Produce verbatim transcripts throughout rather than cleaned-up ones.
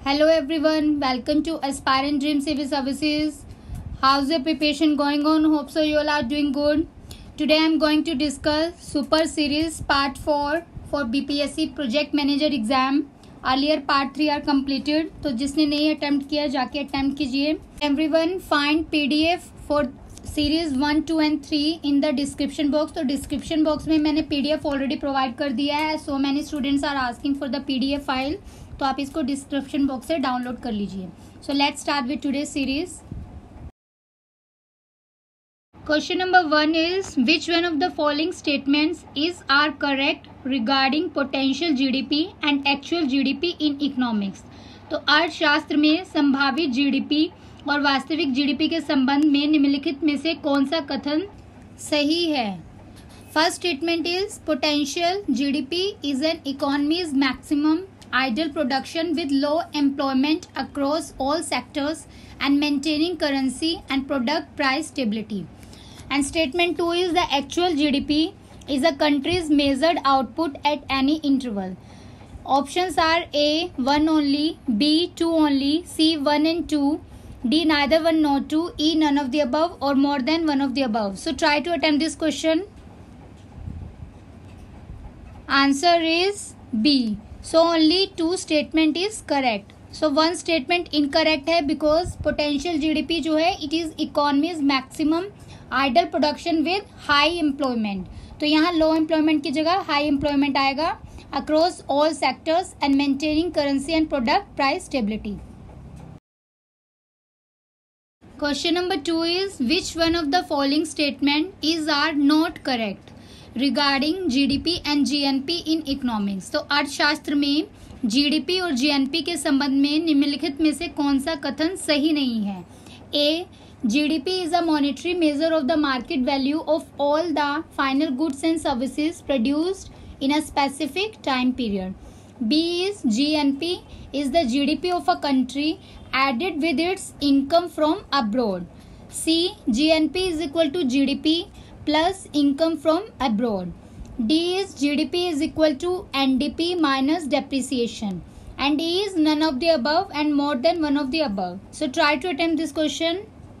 Hello everyone, welcome to Aspirant Dream Civil Services. How's your preparation going on? Hope so you all are doing good. Today I am going to discuss Super Series Part four for B P S C Project Manager exam. Earlier Part three are completed. तो जिसने नहीं attempt किया जाके attempt कीजिए. Everyone find P D F for Series one, two and three in the description box. तो description box में मैंने P D F already provide कर दिया है. So many students are asking for the P D F file. तो आप इसको description box से डाउनलोड कर लीजिए. So let's start with today series. Question number one is which one of the following statements is are correct regarding potential GDP and actual GDP in economics. तो अर्थशास्त्र में संभावित जीडीपी और वास्तविक GDP के संबंध में निम्नलिखित में से कौन सा कथन सही है. First statement is potential GDP is an economies maximum idle production with low employment across all sectors and maintaining currency and product price stability. And statement two is the actual G D P is a country's measured output at any interval. Options are A one only, B two only, C one and two, D neither one nor two, E none of the above or more than one of the above. So try to attempt this question. Answer is B. So only two statement is correct. So one statement incorrect है because potential G D P जो है it is economy's maximum idle production with high employment. तो यहाँ low employment की जगह high employment आएगा across all sectors and maintaining currency and product price stability. Question number two is which one of the following statement is are not correct regarding GDP and GNP in economics. तो अर्थशास्त्र में GDP और GNP के संबंध में निम्नलिखित में से कौन सा कथन सही नहीं है. A GDP is a monetary measure of the market value of all the final goods and services produced in a specific time period. B is GNP is the GDP of a country added with its income from abroad. C GNP is equal to GDP plus income from abroad. D is G D P is equal to N D P minus depreciation. And E is none of the above and more than one of the above. So try to attempt this question.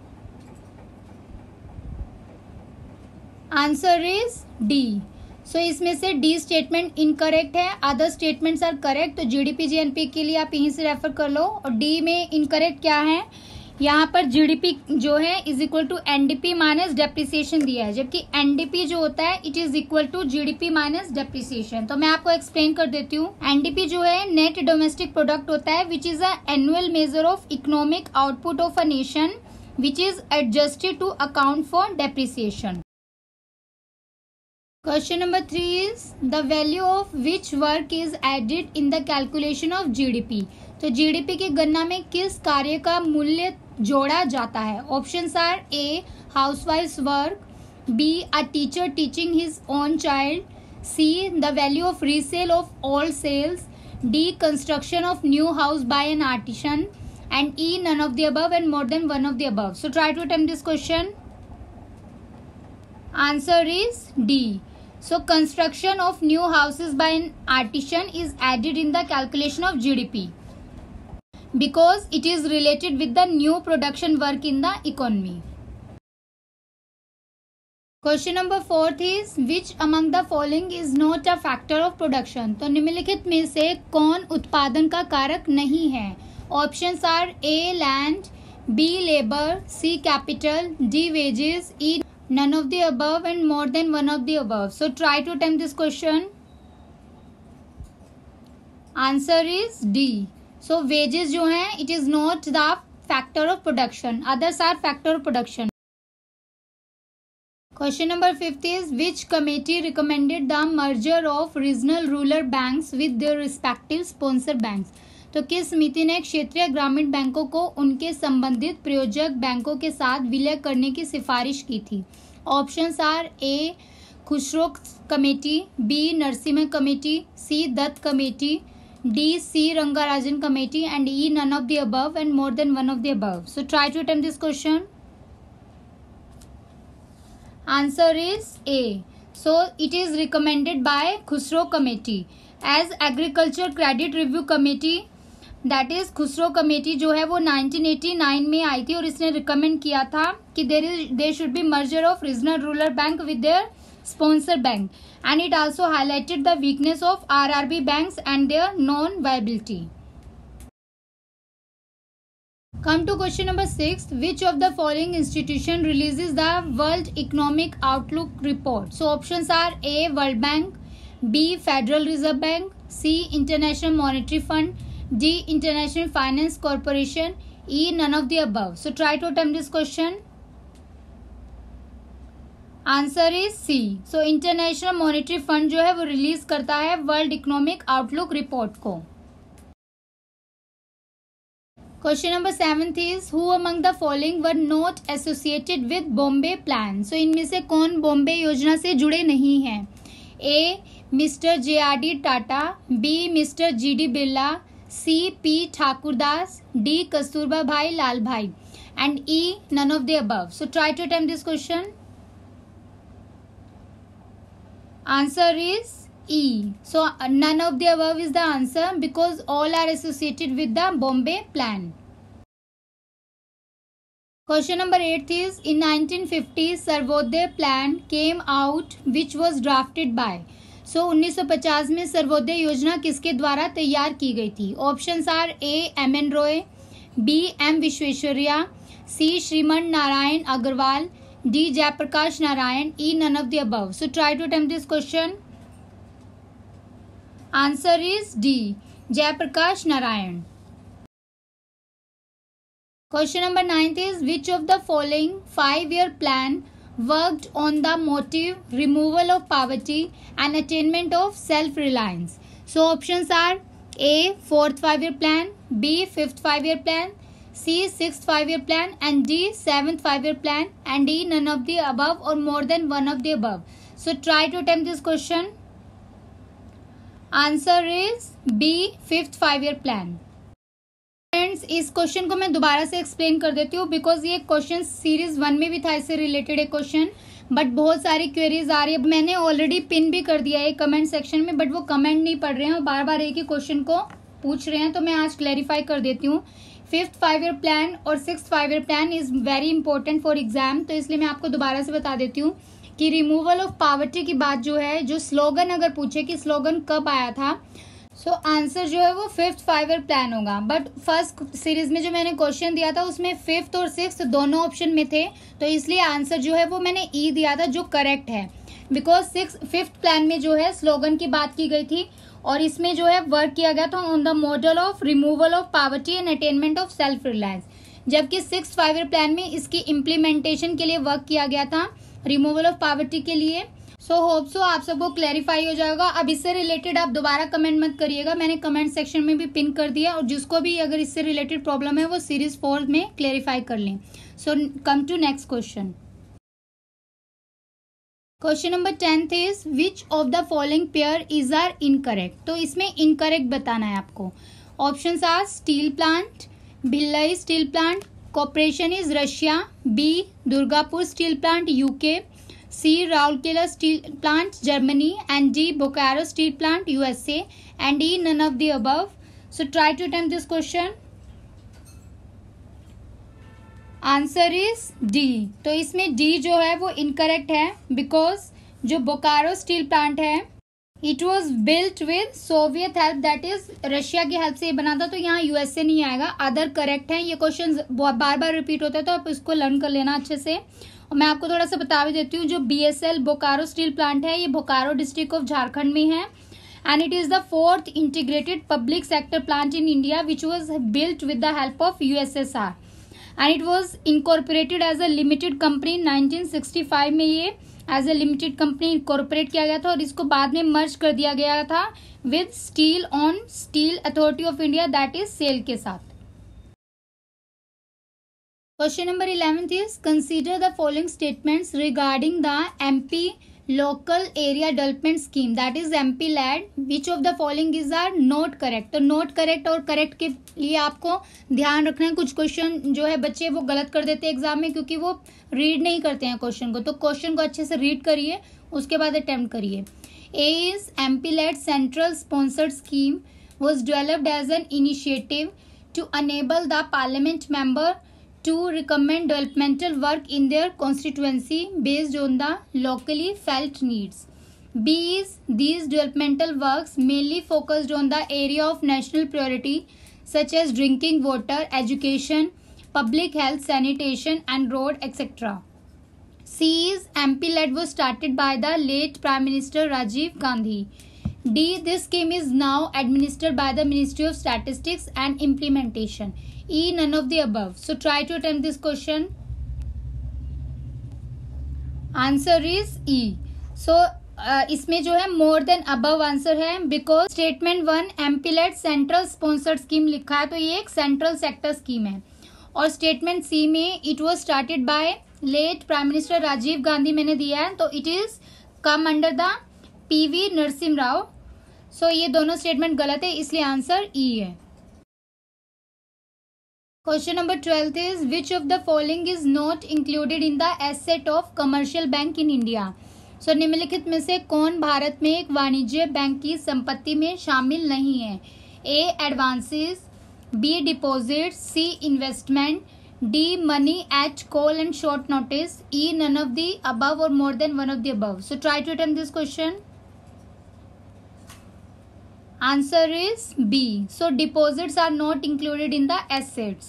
Answer is D. So इसमें से D statement incorrect है, other statements are correct. तो G D P G N P के लिए आप यहीं से refer कर लो. और D में incorrect क्या है, यहाँ पर जीडीपी जो है is equal to NDP minus depreciation दिया है, जबकि एनडीपी जो होता है it is equal to GDP minus depreciation. तो मैं आपको एक्सप्लेन कर देती हूँ. एनडीपी जो है नेट डोमेस्टिक प्रोडक्ट होता है which is a annual measure of economic output of a nation which is adjusted to account for depreciation. Question number three is the value of which work is added in the calculation of G D P. तो G D P की गणना में किस कार्य का मूल्य जोड़ा जाता है. Options are A housewife's work, B a teacher teaching his own child, C the value of resale of all sales, D construction of new house by an artisan and E none of the above and more than one of the above. So try to attempt this question. Answer is D. So construction of new houses by an artisan is added in the calculation of G D P because it is related with the new production work in the economy. Question number fourth is which among the following is not a factor of production. तो निम्नलिखित में से कौन उत्पादन का कारक नहीं है. Options are A land, B labor, C capital, D wages, E none of the above and more than one of the above. So try to attempt this question. Answer is D. So wages जो हैं it is not the factor of production. Others are factor of production. Question number fifth is which committee recommended the merger of regional rural banks with their respective sponsor banks. तो किस समिति ने क्षेत्रीय ग्रामीण बैंकों को उनके संबंधित प्रयोजक बैंकों के साथ विलय करने की सिफारिश की थी. Options are A Khusro committee, B Narasimha committee, C Dutt committee, D C Rangarajan committee and E none of the above and more than one of the above. So try to attempt this question. Answer is A. So it is recommended by Khusro committee. As Agriculture Credit Review Committee that is Khusro committee जो है वो nineteen eighty nine में आई थी और इसने recommend किया था कि there is there should be merger of regional rural bank with their sponsor bank, and it also highlighted the weakness of RRB banks and their non viability. Come to question number six. Which of the following institution releases the World Economic Outlook report? So options are A. World Bank, B. Federal Reserve Bank, C. International Monetary Fund, D. International Finance Corporation, E. None of the above. So try to attempt this question. Answer is C. So International Monetary Fund जो है वो release करता है World Economic Outlook report को. Question number seventh is who among the following were not associated with Bombay Plan? So इनमें से कौन बॉम्बे योजना से जुड़े नहीं हैं? A. Mister J R D Tata, B. Mister G D Birla, C. P. Thakurdas, D. Kasturbhai लाल भाई, and E. none of the above. So try to attempt this question. Answer is E. So none of the above is the answer because all are associated with the Bombay Plan. Question number eight is in nineteen fifty Sarvodaya Plan came out which was drafted by. So उन्नीस सौ पचास में सर्वोदय योजना किसके द्वारा तैयार की गई थी? Options are A. M N Roy, B. M Visvesvaraya, C. Shriman Narayan Agarwal, D. Jayaprakash Narayan, E. none of the above. So try to attempt this question. Answer is D. Jayaprakash Narayan. Question number ninth is which of the following five-year plan worked on the motive removal of poverty and attainment of self-reliance? So options are A. fourth five-year plan, B. fifth five-year plan, C. sixth five-year plan, and D. seventh five-year plan, and D. none of the above or more than one of the above. So try to attempt this question. Answer is B fifth five year plan. Friends इस question को मैं दोबारा से explain कर देती हूँ because ये question series one में भी था, इससे रिलेटेड एक क्वेश्चन, बट बहुत सारी क्वेरीज आ रही है. मैंने ऑलरेडी पिन भी कर दिया है कमेंट सेक्शन में, बट वो कमेंट नहीं पढ़ रहे हैं और बार बार एक ही क्वेश्चन को पूछ रहे हैं, तो मैं आज क्लैरिफाई कर देती हूँ. फिफ्थ फाइव ईयर प्लान और six five year plan is very important for exam, तो इसलिए मैं आपको दोबारा से बता देती हूँ कि रिमूवल ऑफ पॉवर्टी की बात जो है, जो स्लोगन अगर पूछे कि स्लोगन कब आया था, सो so, आंसर जो है वो फिफ्थ फाइव ईयर प्लान होगा. बट फर्स्ट सीरीज में जो मैंने क्वेश्चन दिया था उसमें फिफ्थ और सिक्स्थ दोनों ऑप्शन में थे, तो इसलिए आंसर जो है वो मैंने ई दिया था जो करेक्ट है, बिकॉज सिक्स फिफ्थ प्लान में जो है स्लोगन की बात की गई थी और इसमें जो है वर्क किया गया था on the model of removal of poverty and attainment of self reliance, जबकि सिक्स फाइव ईयर प्लान में इसकी इम्प्लीमेंटेशन के लिए वर्क किया गया था रिमूवल ऑफ पॉवर्टी के लिए. सो होप सो आप सबको क्लैरिफाई हो जाएगा. अब इससे रिलेटेड आप दोबारा कमेंट मत करिएगा, मैंने कमेंट सेक्शन में भी पिन कर दिया, और जिसको भी अगर इससे रिलेटेड प्रॉब्लम है वो सीरीज फोर में क्लैरिफाई कर लें. So come to next question. Question number tenth is which of the following pair is or incorrect. तो इसमें इनकरेक्ट बताना है आपको. Options are steel plant, Bhilai steel plant, corporation is Russia, B Durgapur steel plant UK, C Rourkela steel plant Germany, and D Bokaro steel plant USA, and E none of the above. So try to attempt this question. Answer is D. तो इसमें D जो है वो incorrect है because जो Bokaro steel plant है it was built with Soviet help, that is Russia की help से ये बना था, तो यहाँ यूएसए नहीं आएगा. अदर करेक्ट है. ये क्वेश्चन बार बार रिपीट होता है तो आप इसको लर्न कर लेना अच्छे से. और मैं आपको थोड़ा सा बता भी देती हूँ, जो बीएसएल बोकारो स्टील प्लांट है ये बोकारो डिस्ट्रिक्ट ऑफ झारखंड में है, and it is the fourth integrated public sector plant in India which was built with the help of USSR, and it was incorporated as a limited company. Nineteen sixty five में ये as a limited company incorporate किया गया था और इसको बाद में मर्ज कर दिया गया था with steel on steel authority of India, that is SAIL के साथ. Question number eleventh is consider the following statements regarding the MP local area development scheme, that is MP LAD. Which of the following is are not correct. तो not correct और correct के लिए आपको ध्यान रखना है. कुछ क्वेश्चन जो है बच्चे वो गलत कर देते हैं एग्जाम में क्योंकि वो रीड नहीं करते हैं क्वेश्चन को, तो क्वेश्चन को अच्छे से रीड करिए उसके बाद अटेम्प्ट करिए. A is MP LAD central sponsored scheme was developed as an initiative to enable the parliament member to recommend developmental work in their constituency based on the locally felt needs. B is these developmental works mainly focused on the area of national priority such as drinking water, education, public health, sanitation and road, et cetera. C is M P-led was started by the late Prime Minister Rajiv Gandhi. D. This scheme is now administered by the Ministry of Statistics and Implementation. E. None of the above. So try to attempt this question. Answer is E. So uh, इसमें जो है more than above answer है because statement one M P LAD central sponsored scheme लिखा है तो ये एक central sector scheme है और स्टेटमेंट सी में it was started by late prime minister Rajiv Gandhi मैंने दिया है तो it is come under the P V Narasimha Rao. So ये दोनों स्टेटमेंट गलत है इसलिए आंसर ई है. Question number twelfth is which of the following is not included in the asset of commercial bank in India. So निम्नलिखित में से कौन भारत में एक वाणिज्य बैंक की संपत्ति में शामिल नहीं है. A advances, B deposit, C investment, D money at call and short notice, E none of the above और more than one of the above. So try to attempt this question. Answer is B. So deposits are not included in the assets.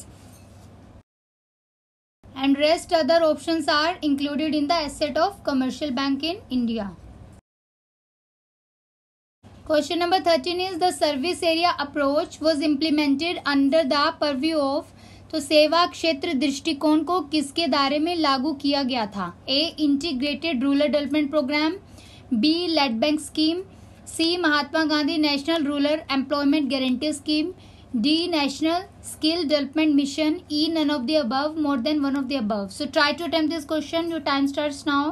And rest other options are included in the asset of commercial bank in India. Question number thirteen is the service area approach was implemented under the purview of. तो सेवा क्षेत्र दृष्टिकोण को किसके दायरे में लागू किया गया था. A. Integrated rural development programme, B. Lead bank scheme, C Mahatma Gandhi national rural employment guarantee scheme, D national skill development mission, E none of the above more than one of the above. So try to attempt this question. Your time starts now.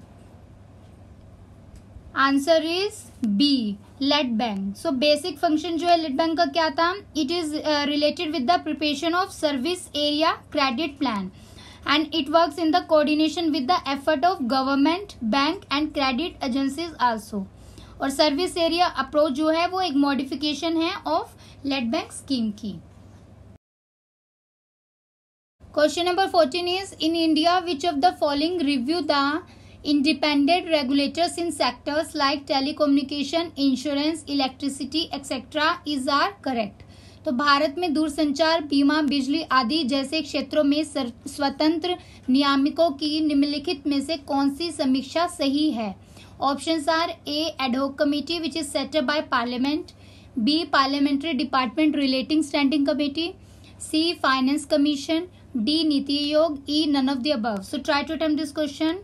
Answer is B lead bank. So basic function जो है lead bank का क्या था. It is related with the preparation of service area credit plan and it works in the coordination with the effort of government, bank and credit agencies also. और service area approach जो है वो एक modification है of lead bank scheme की. Question number fourteen is in India which of the following review the independent regulators in sectors like telecommunication, insurance, electricity etcetera is are correct. तो भारत में दूरसंचार, बीमा, बिजली आदि जैसे क्षेत्रों में स्वतंत्र नियामकों की निम्नलिखित में से कौन सी समीक्षा सही है. Options are A. Ad hoc committee which is set up by parliament, B. Parliamentary department relating standing committee, C. Finance commission, D. Niti Aayog, E. None of the above. So try to attempt this question.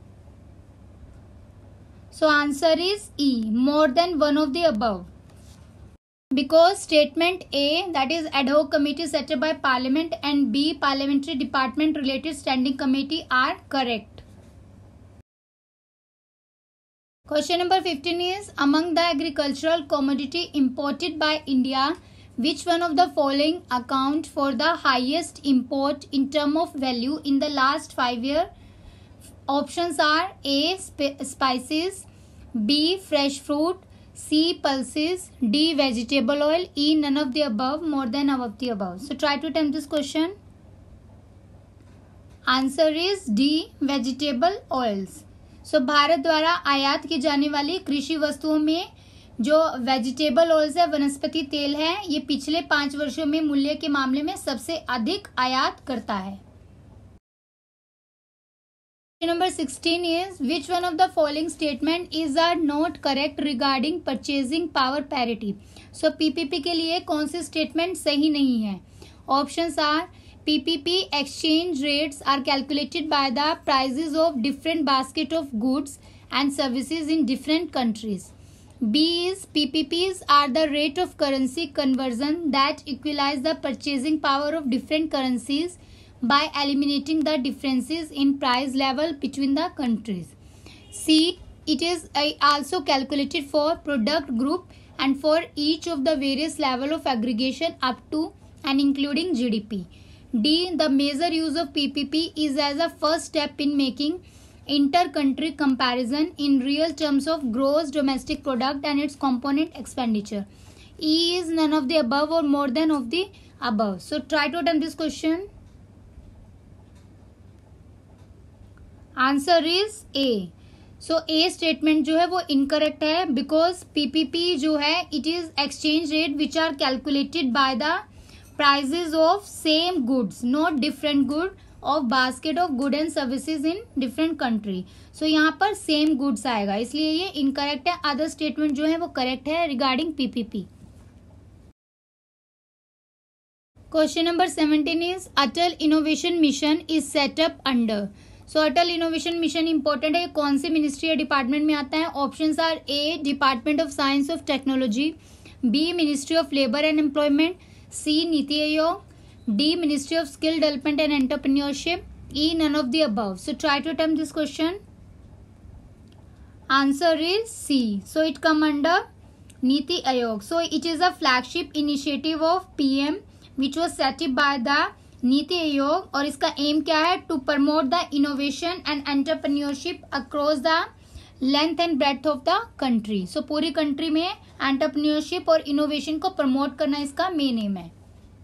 So answer is E. More than one of the above. Because statement A that is ad hoc committee set up by parliament and B. Parliamentary department related standing committee are correct. Question number fifteen is among the agricultural commodity imported by India, which one of the following account for the highest import in term of value in the last five year? Options are A. Spices, B. Fresh fruit, C. Pulses, D. Vegetable oil, E. None of the above, more than above the above. So try to attempt this question. Answer is D. Vegetable oils. So so, Bharat द्वारा आयात की जाने वाली कृषि वस्तुओं में जो vegetable oils है, वनस्पति तेल है, ये पिछले पांच वर्षों में मूल्य के मामले में सबसे अधिक आयात करता है. Number sixteen is which one of the following statement is are not correct regarding purchasing power parity. So PPP के लिए कौन से स्टेटमेंट सही नहीं है. Options are P P P exchange rates are calculated by the prices of different basket of goods and services in different countries. B is P P Ps are the rate of currency conversion that equalize the purchasing power of different currencies by eliminating the differences in price level between the countries. C. It is also calculated for product group and for each of the various level of aggregation up to and including G D P. D. The major use of P P P is as a first step in making inter-country comparison in real terms of gross domestic product and its component expenditure. E is none of the above or more than of the above. So try to attempt this question. Answer is A. So A statement जो है वो incorrect है, because P P P जो है it is exchange rate which are calculated by the prices of same goods, not different good of basket of good and services in different country. So यहाँ पर same goods आएगा, इसलिए ये incorrect है. Other statement जो है वो correct है regarding P P P. Question number seventeen is Atal Innovation Mission is set up under. So Atal innovation mission important है, कौन सी मिनिस्ट्री या डिपार्टमेंट में आता है? Options are A department of science of technology, B ministry of labour and employment, C NITI Aayog, D ministry of skill development and entrepreneurship, E none of the above. So try to attempt this question. Answer is C. So it come under NITI Aayog. So it is a flagship initiative of PM which was set up by the NITI Aayog, और इसका aim क्या है? To promote the innovation and entrepreneurship across the length and breadth of the country. So पूरी country में entrepreneurship और innovation को promote करना इसका मेन एम है.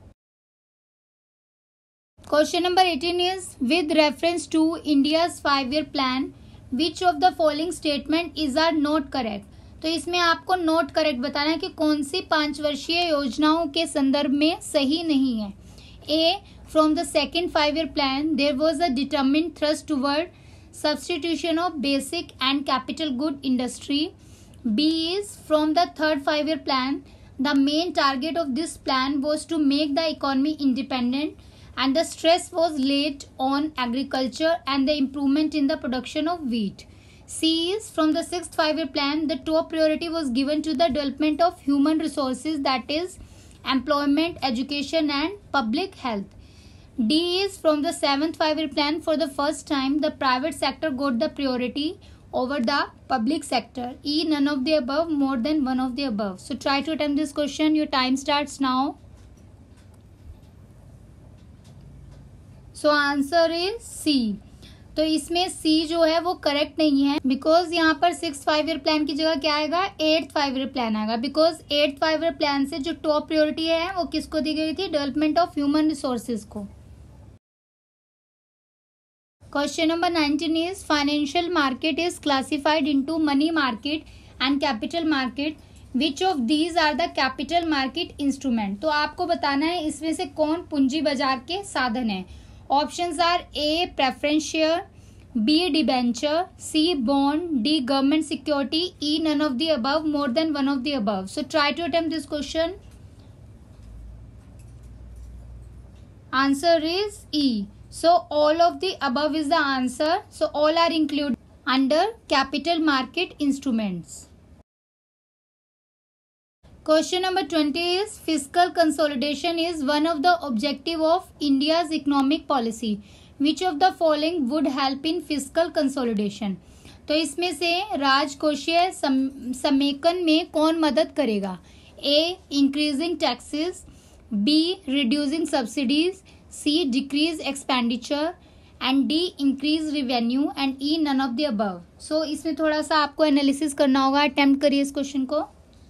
Question number eighteen is with reference to India's five year plan which of the following statement is are not correct. तो इसमें आपको नॉट करेक्ट बताना है कि कौन सी पांच वर्षीय योजनाओं के संदर्भ में सही नहीं है. ए, from the second five-year plan, there was a determined thrust toward substitution of basic and capital good industry. B is from the third five-year plan, the main target of this plan was to make the economy independent, and the stress was laid on agriculture and the improvement in the production of wheat. C is from the sixth five-year plan, the top priority was given to the development of human resources, that is employment, education and public health. D is from the seventh five-year plan. For the first time, the private sector got the priority over the public sector. E, none of the above, more than one of the above. So try to attempt this question. Your time starts now. So answer is C. तो इसमें C जो है वो correct नहीं है, because यहाँ पर six five year plan की जगह क्या आएगा? एट्थ फाइव ईयर प्लान आएगा, because eighth five year plan से जो टॉप प्रायोरिटी है वो किसको दी गई थी? डेवलपमेंट ऑफ ह्यूमन रिसोर्सेज को. Question number nineteen is financial market is classified into money market and capital market. Which of these are the capital market instrument? तो आपको बताना है इसमें से कौन पूंजी बाजार के साधन है. Options are A preference share, B debenture, C bond, D government security, E none of the above, more than one of the above. So try to attempt this question. Answer is E. So all of the above is the answer. So all are included under capital market instruments. Question number twenty is fiscal consolidation is one of the objective of India's economic policy. Which of the following would help in fiscal consolidation? तो इसमें से राजकोषीय समेकन में कौन मदद करेगा? A, increasing taxes, B, reducing subsidies, C, decrease expenditure, and D, increase revenue, and E, none of the above. So इसमें थोड़ा सा आपको एनालिसिस करना होगा. अटेम्प्ट करिए इस क्वेश्चन को.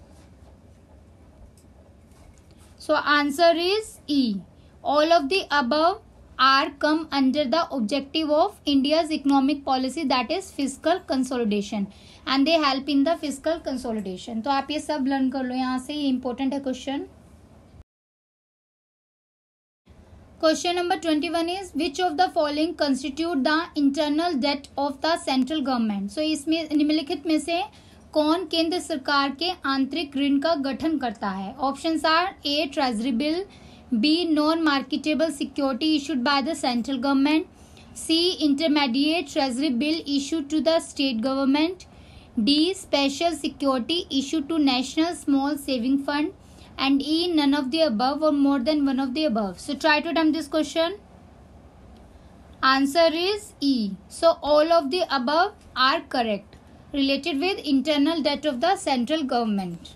So answer is E. All of the above are come under the objective of India's economic policy, that is fiscal consolidation, and they help in the fiscal consolidation. तो आप ये सब learn कर लो यहाँ से, ये इंपॉर्टेंट है question. Question number twenty-one is which of the following constitute the internal debt of the central government? So इसमें निम्नलिखित में से कौन केंद्र सरकार के आंतरिक ऋण का गठन करता है? Options are A treasury bill, B non marketable security issued by the central government, C intermediate treasury bill issued to the state government, D special security issued to national small saving fund, and E, none of the above or more than one of the above. So try to attempt this question. Answer is E. So all of the above are correct related with internal debt of the central government.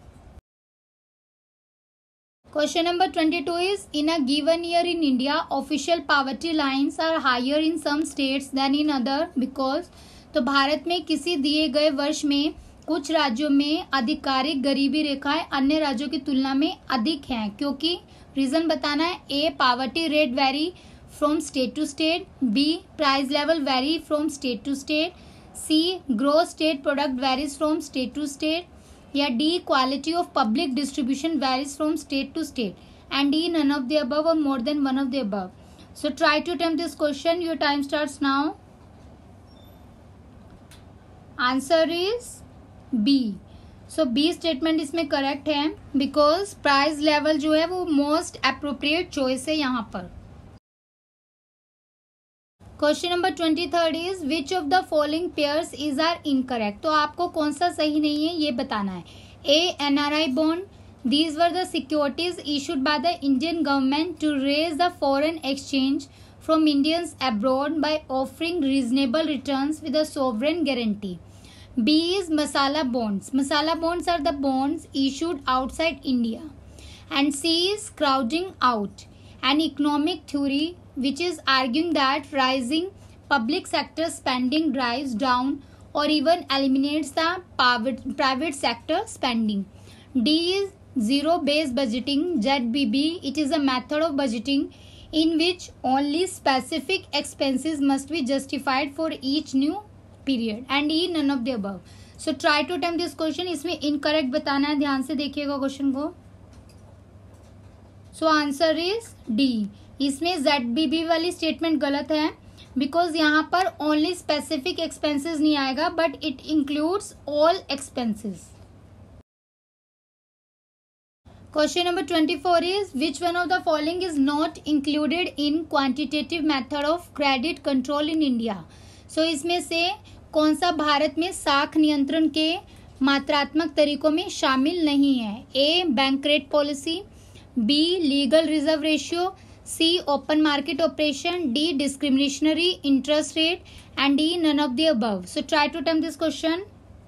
Question number twenty-two is in a given year in India, official poverty lines are higher in some states than in other because. तो भारत में किसी दिए गए वर्ष में कुछ राज्यों में आधिकारिक गरीबी रेखाएं अन्य राज्यों की तुलना में अधिक हैं, क्योंकि रीजन बताना है। A, poverty rate vary from state to state, B, price level vary from state to state, C, gross state product varies from state to state, या D, quality of public distribution varies from state to state, and D, none of the above और more than one of the above. So try to attempt this question. Your time starts now. Answer is B. So B statement इसमें correct है because price level जो है वो most appropriate choice है यहाँ पर. Question number twenty-third is which of the following pairs is are incorrect. तो आपको कौन सा सही नहीं है ये बताना है. A, N R I bond. These were the securities issued by the Indian government to raise the foreign exchange from Indians abroad by offering reasonable returns with a sovereign guarantee. B is masala bonds. Masala bonds are the bonds issued outside India. And C is crowding out, an economic theory which is arguing that rising public sector spending drives down or even eliminates the private sector spending. D is zero-based budgeting, Z B B. It is a method of budgeting in which only specific expenses must be justified for each new period. And E, none of the above. So try to attempt this question. इसमें incorrect बताना है, ध्यान से देखिएगा question को. So answer is D. इसमें Z B B वाली statement गलत है because यहाँ पर only specific expenses नहीं आएगा but it includes all expenses. Question number twenty-four is which one of the following is not included in quantitative method of credit control in India. So इसमें से कौन सा भारत में साख नियंत्रण के मात्रात्मक तरीकों में शामिल नहीं है. A, bank rate policy, B, legal reserve ratio, C, open market operation, D, discretionary interest rate, and D, none of the above. So try to attempt this question.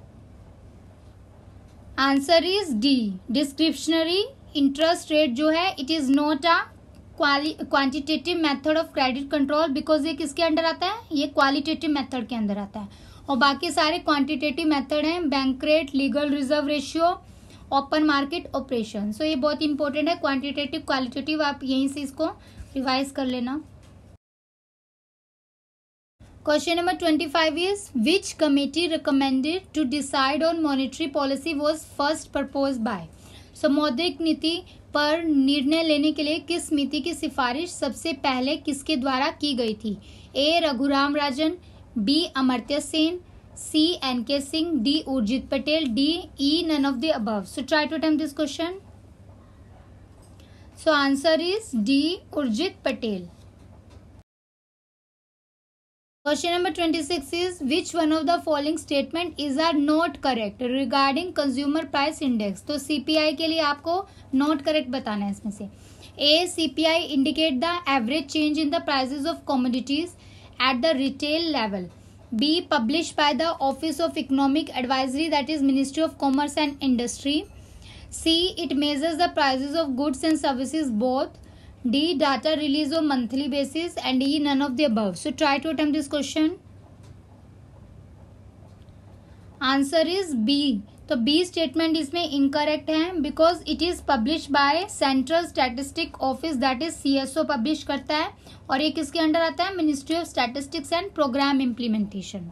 Answer is D, discretionary interest rate जो है it is not a quantitative method of credit control because ये किसके under आता है, ये qualitative method के अंदर आता है, और बाकी सारे क्वांटिटेटिव मेथड हैं bank rate, legal reserve ratio, open market operation. So ये बहुत इंपॉर्टेंट है, क्वांटिटेटिव क्वालिटेटिव आप यहीं से इसको रिवाइज कर लेना. क्वेश्चन नंबर twenty-five is which committee recommended to decide on monetary policy was first proposed by. सो मौद्रिक नीति पर निर्णय लेने के लिए किस समिति की सिफारिश सबसे पहले किसके द्वारा की गई थी. A, Raghuram Rajan, B, Amartya Sen, C, N K Singh, D, Urjit Patel, D, E, none of the above. So try to attempt this question. So answer is D, Urjit Patel. Question number twenty-six is which one of the following statement is are not correct regarding consumer price index. तो C P I के लिए आपको not correct बताना है इसमें से. A, C P I indicate the average change in the prices of commodities at the retail level. B, published by the Office of Economic Advisory, that is Ministry of Commerce and Industry. C, it measures the prices of goods and services both. D, data release on monthly basis, and E, none of the above. So try to attempt this question. Answer is B. तो B statement इसमें incorrect है because it is published by Central Statistic Office, that is C S O publish करता है, और ये किसके under आता है, Ministry of Statistics and Program Implementation.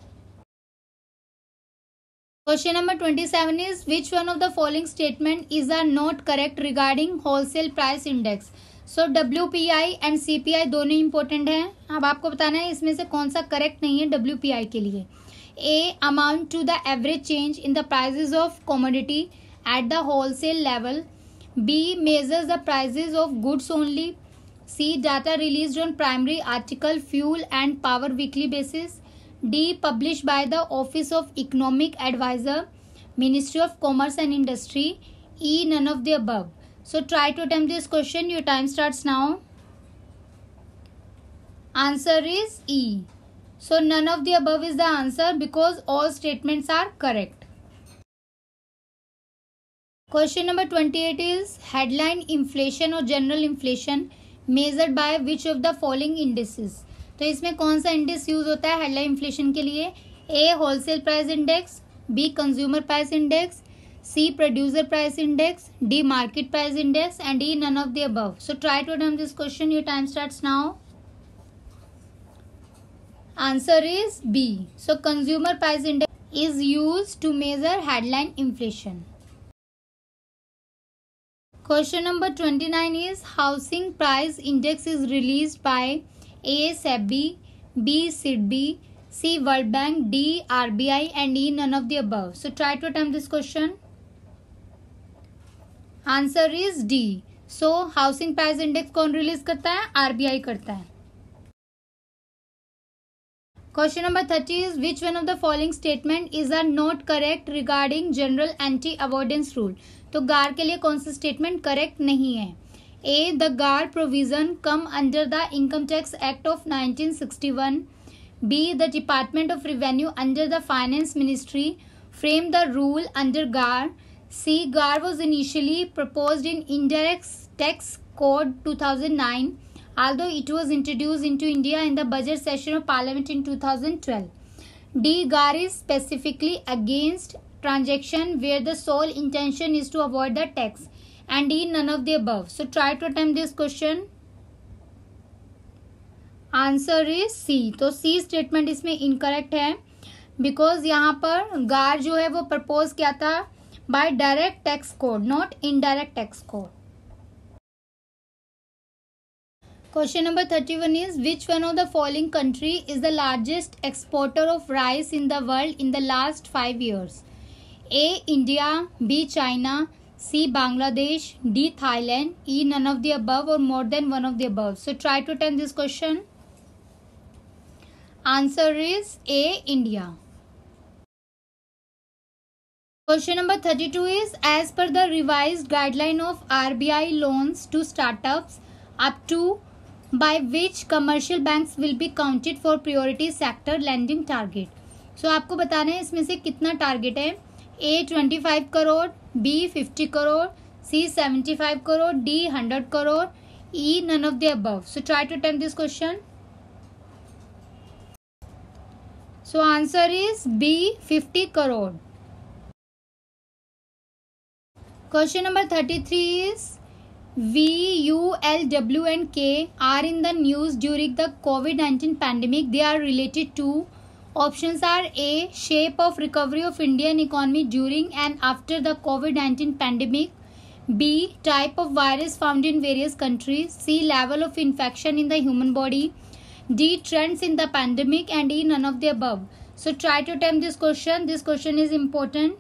Question number twenty-seven is which one of the following statement is are not correct regarding wholesale price index. So W P I and C P I दोनों important हैं. अब आपको बताना है इसमें से कौन सा करेक्ट नहीं है डब्ल्यू पी आई के लिए. A, amount to the average change in the prices of commodity at the wholesale level. B, measures the prices of goods only. C, data release on primary article fuel and power weekly basis. D, publish by the office of economic adviser, ministry of commerce and industry. E, none of the above. So try to attempt this question. Your time starts now. Answer is E. So none of the above is the answer because all statements are correct. Question number twenty-eight is headline inflation or general inflation measured by which of the following indices. तो इसमें कौन सा index use होता है headline inflation के लिए. A, wholesale price index, B consumer price index, C producer price index, D market price index, and D none of the above. So try to attempt this question. Your time starts now. Answer is B. So consumer price index is used to measure headline inflation. Question number twenty-nine is housing price index is released by A. SEBI, B. SIDBI, C. World Bank, D. R B I, and E. none of the above. So try to attempt this question. Answer is D. So housing price index कौन release करता है? R B I करता है. Question number thirty is which one of the following statement is a not correct regarding general anti avoidance rule? तो गार के लिए कौन सा स्टेटमेंट करेक्ट नहीं है? A. The G A R provision come under the Income Tax Act of nineteen sixty-one. B. The Department of Revenue under the Finance Ministry framed the rule under G A R. C. G A R was initially proposed in Indirect Tax Code two thousand nine, although it was introduced into India in the budget session of Parliament in two thousand twelve. D. G A R is specifically against transaction where the sole intention is to avoid the tax, and D. none of the above. So try to attempt this question. Answer is C. तो C statement इसमें incorrect है because यहाँ पर G A R जो है वो propose किया था by direct tax code, not indirect tax code. Question number thirty-one is which one of the following country is the largest exporter of rice in the world in the last five years? A. India, B. China, C. Bangladesh, D. Thailand, E. none of the above or more than one of the above. So try to attempt this question. Answer is A. India. Question number thirty-two is as per the revised guideline of R B I loans to startups up to by which commercial banks will be counted for priority sector lending target. So आपको बताना है इसमें से कितना target है. A twenty-five crore, B fifty crore, C seventy-five crore, D one hundred crore, E none of the above. So try to attempt this question. So answer is B fifty crore. Question number thirty-three is V, U, L, W and K are in the news during the COVID nineteen pandemic. They are related to. Options are A. Shape of recovery of Indian economy during and after the COVID nineteen pandemic. B. Type of virus found in various countries. C. Level of infection in the human body. D. Trends in the pandemic, and E. none of the above. So try to attempt this question. This question is important.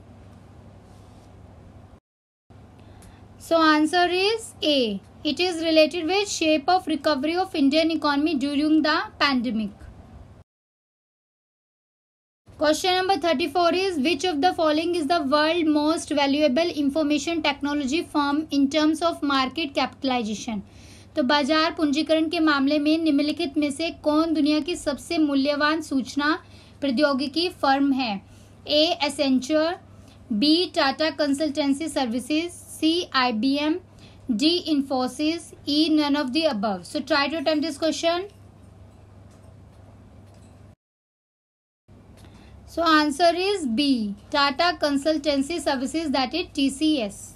So answer is A. It is related with shape of recovery of Indian economy during the pandemic. Question number thirty-four is which of the following is the world most valuable information technology firm in terms of market capitalization? तो बाजार पूंजीकरण के मामले में निम्नलिखित में से कौन दुनिया की सबसे मूल्यवान सूचना प्रौद्योगिकी फर्म है? A. Accenture, B. Tata Consultancy Services, C. I B M, D. Infosys, E. none of the above. So try to attempt this question. So answer is B. Tata Consultancy Services, that is T C S.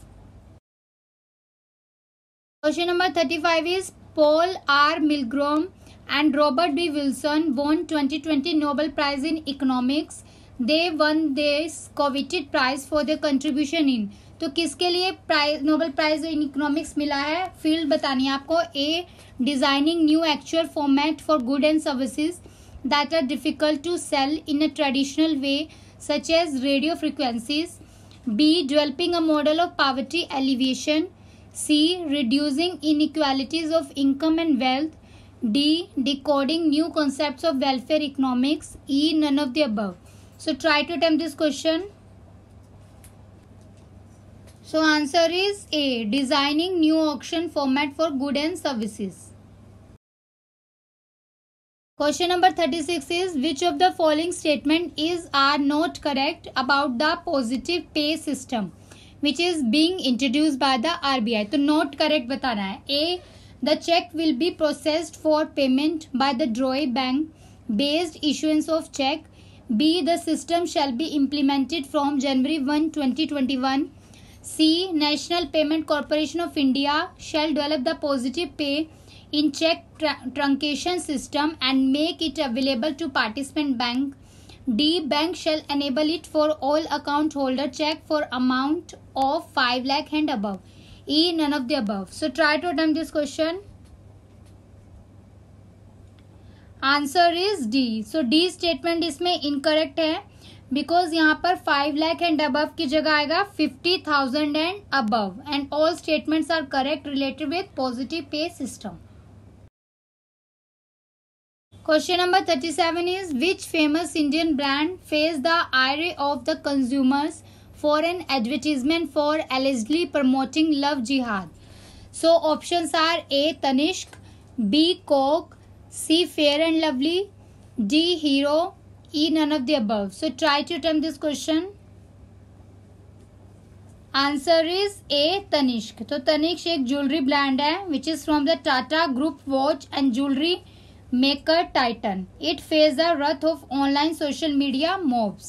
Question number thirty-five is Paul R. Milgrom and Robert B. Wilson won twenty twenty Nobel Prize in Economics. They won this coveted prize for their contribution in. तो किसके लिए prize Nobel prize in economics मिला है? Field बतानी है आपको. A. Designing new actual format for good and services that are difficult to sell in a traditional way such as radio frequencies. B. Developing a model of poverty alleviation. C. Reducing inequalities of income and wealth. D. Decoding new concepts of welfare economics. E. None of the above. So try to attempt this question. So answer is A. Designing new auction format for goods and services. Question number thirty-six is which of the following statement is are not correct about the positive pay system which is being introduced by the R B I? तो not correct बताना है. A. The check will be processed for payment by the drawing bank based issuance of check. B. The system shall be implemented from January first, twenty twenty-one. C. National Payment Corporation of India shall develop the positive pay in check truncation system and make it available to participant bank. D. Bank shall enable it for all account holder check for amount of five lakh and above. E. None of the above. So try to attempt this question. Answer is D. So D statement इसमें incorrect है because यहाँ पर five lakh and above की जगह आएगा fifty thousand and above and all statements are correct related with positive pay system. Question number thirty-seven is which famous Indian brand faced the ire of the consumers for an advertisement for allegedly promoting love jihad? So options are A. Tanishq, B. Coke, C. Fair and Lovely, D. Hero, E. None of the above. So try to attempt this question. Answer is A. Tanishq. तो तनिष्क एक jewellery brand है which is from the Tata Group watch and jewelry maker Titan. It faced the wrath of online social media mobs.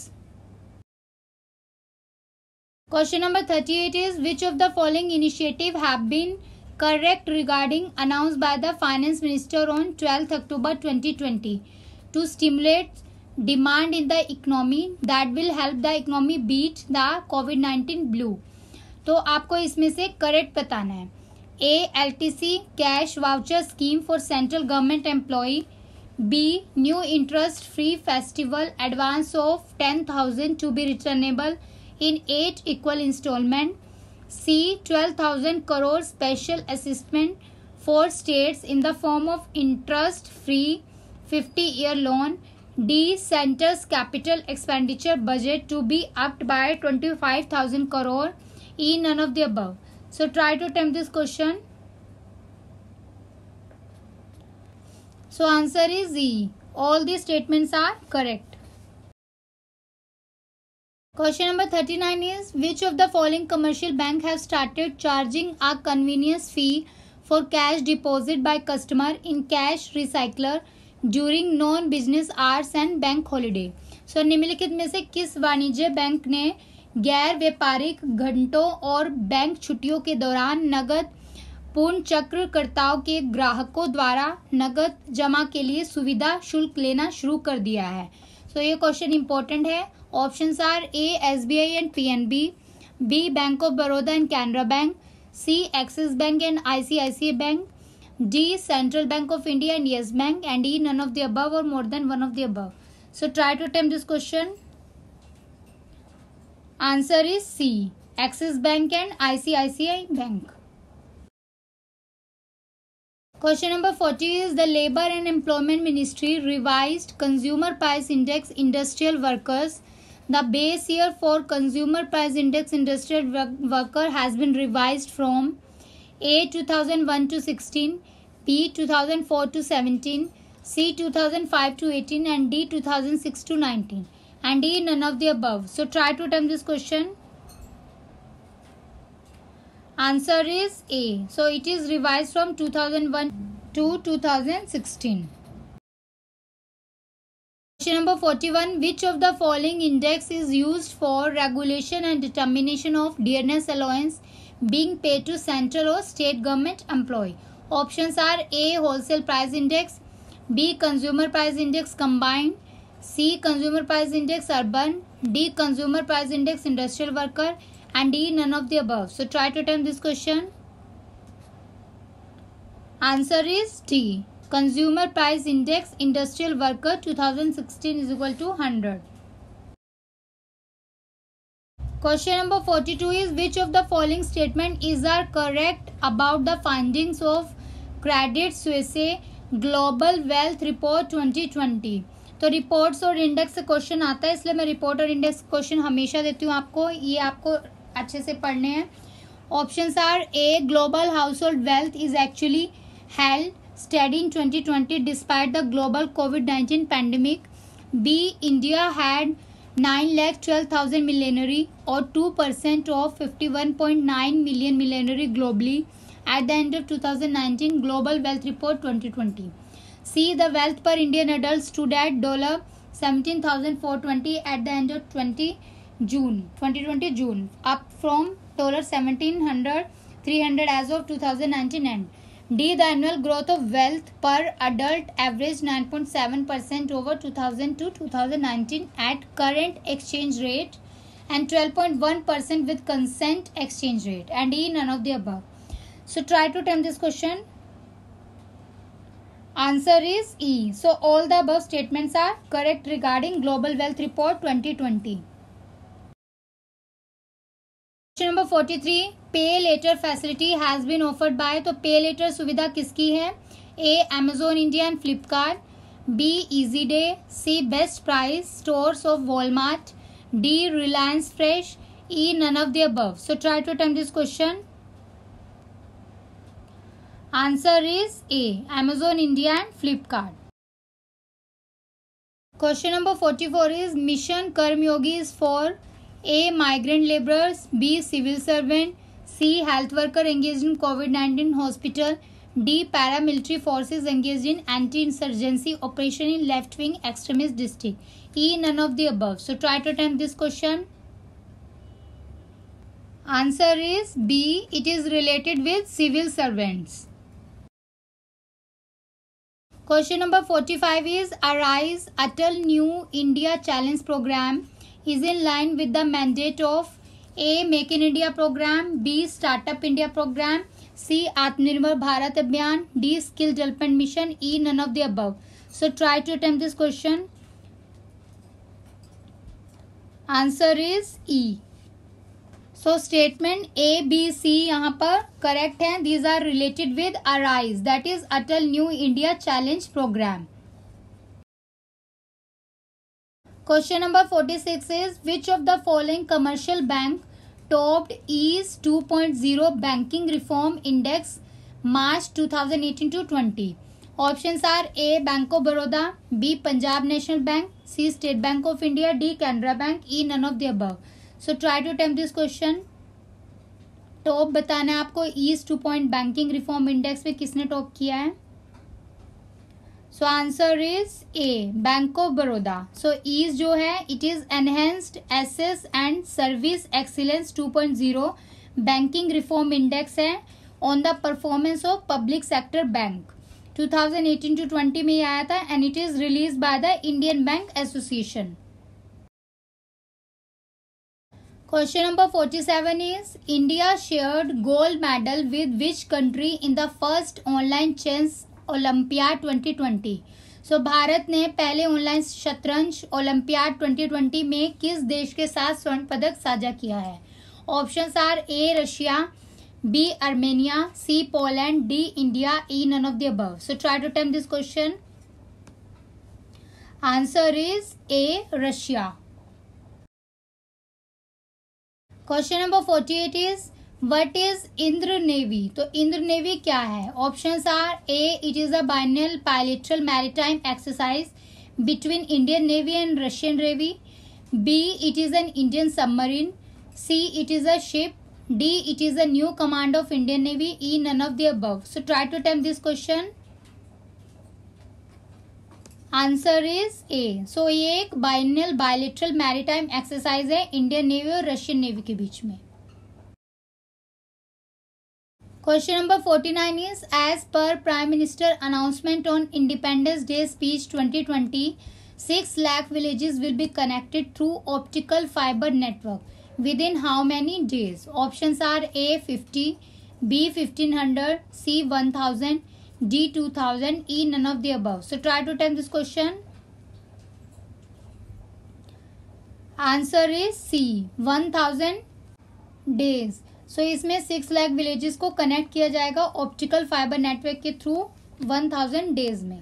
Question number thirty-eight is which of the following initiative have been correct regarding announced by the finance minister on twelfth October twenty twenty to stimulate demand in the economy that will help the economy beat the COVID nineteen blue. तो आपको इसमें से correct बताना है. A. L T C cash voucher scheme for central government employee. B. New interest free festival advance of ten thousand to be returnable in eight equal installment. C. twelve thousand crore special assistment for states in the form of interest free fifty year loan. D. Center's capital expenditure budget to be upped by twenty-five thousand crore. E. None of the above. So try to attempt this question. So answer is E. All these statements are correct. Question number thirty-nine is which of the following commercial bank have started charging a convenience fee for cash deposit by customer in cash recycler during non business hours and bank holiday. So निम्नलिखित में से किस वाणिज्य bank ने गैर व्यापारिक घंटों और बैंक छुट्टियों के दौरान नगद पूर्ण चक्रकर्ताओं के ग्राहकों द्वारा नगद जमा के लिए सुविधा शुल्क लेना शुरू कर दिया है? सो so, ये क्वेश्चन इंपॉर्टेंट है. Options are A. S B I and P N B, B. Bank of Baroda and Canara bank, C. Axis bank and I C I C I bank, D. Central bank of India and Yes bank, and E. None of the above और more than one of the above. So try to attempt this question. Answer is C. Axis Bank and I C I C I Bank. Question number forty is the Labour and Employment Ministry revised Consumer Price Index Industrial Workers. The base year for Consumer Price Index Industrial Worker has been revised from A. two thousand one to sixteen, B. two thousand four to seventeen, C. two thousand five to eighteen, and D. two thousand six to nineteen. And E. None of the above. So try to attempt this question. Answer is A. So it is revised from two thousand one to two thousand sixteen. Question number forty-one. Which of the following index is used for regulation and determination of dearness allowance being paid to central or state government employee? Options are A. Wholesale price index, B. Consumer price index combined, C. Consumer price index urban, D. Consumer price index industrial worker, and D. None of the above. So try to attempt this question. Answer is D. Consumer price index industrial worker twenty sixteen is equal to one hundred. Question number forty-two is which of the following statement is are correct about the findings of Credit Suisse Global Wealth Report twenty twenty. तो reports और index से question आता है, इसलिए मैं report और index question हमेशा देती हूँ आपको. ये आपको अच्छे से पढ़ने हैं. Options are A. Global household wealth is actually held steady in twenty twenty despite the global COVID nineteen pandemic. B. India had nine lakh twelve thousand millenary or two percent of fifty-one point nine million millenary globally at the end of two thousand nineteen Global Wealth Report twenty twenty. C. The wealth per Indian adult stood at seventeen thousand four hundred twenty at the end of twenty June twenty twenty June, up from seventeen hundred three hundred as of two thousand nineteen end. D. The annual growth of wealth per adult averaged nine point seven percent over two thousand to two thousand nineteen at current exchange rate and twelve point one percent with consent exchange rate. And E. None of the above. So try to attempt this question. Answer is E. So all the above statements are correct regarding Global Wealth Report twenty twenty. Question number forty-three. Pay later facility has been offered by. तो पे letter सुविधा किसकी है? A. Amazon India and Flipkart. B. Easy Day. C. Best Price Stores of Walmart. D. Reliance Fresh. E. None of the above. So try to attempt this question. Answer is A. Amazon India and Flipkart. Question number forty-four is Mission Karmyogi is for A. Migrant laborers. B. Civil servant. C. Health worker engaged in COVID nineteen hospital. D. Paramilitary forces engaged in anti-insurgency operation in left-wing extremist district. E. None of the above. So try to attempt this question. Answer is B. It is related with civil servants. Question number forty-five is Arise Atal New India Challenge Program is in line with the mandate of A. Make in India Program. B. Startup India Program. C. Atmanirbhar Bharat Abhiyan. D. Skill Development Mission. E. None of the above. So try to attempt this question. Answer is E. So statement A, B, C यहाँ पर correct हैं. These are related with Arise, that is Atal New India Challenge Program. Question number forty-six is which of the following commercial bank topped E's two point oh Banking Reform Index March twenty eighteen to twenty? Options are A. Bank of Baroda. B. Punjab National Bank. C. State Bank of India. D. Canara Bank. E. None of the above. So try to attempt this question. Top बताना है आपको EASE two point banking reform index में किसने top किया है. So answer is A. Bank of Baroda. So EASE जो है it is enhanced access and service excellence two point oh banking reform index है on the performance of public sector bank. twenty eighteen to twenty में ये आया था and it is release by the Indian bank association. Question number forty-seven is India shared gold medal with which country in the first online chess Olympiad twenty twenty? So Bharat ने पहले online शतरंज olympiad twenty twenty में किस देश के साथ स्वर्ण पदक साझा किया है? Options are A. Russia. B. Armenia. C. Poland. D. India. E. None of the above. So try to attempt this question. Answer is A. Russia. Question number forty-eight is what is Indra navy? तो Indra navy क्या है? Options are A. It is a binal bilateral maritime exercise between Indian navy and Russian navy. B. It is an Indian submarine. C. It is a ship. D. It is a new command of Indian navy. E. None of the above. So try to attempt this question. Answer is A. So ये एक binal bilateral maritime exercise है Indian navy और Russian navy के बीच में. Question number forty-nine is as per prime minister announcement on independence day speech twenty twenty, six lakh villages will be connected through optical fiber network within how many days? Options are A. fifty. B. fifteen hundred. C. one thousand. D. two thousand. E. None of the above. So try to attempt this question. Answer is C. one thousand days. So इसमें six lakh villages को connect किया जाएगा optical fibre network के through one thousand days में.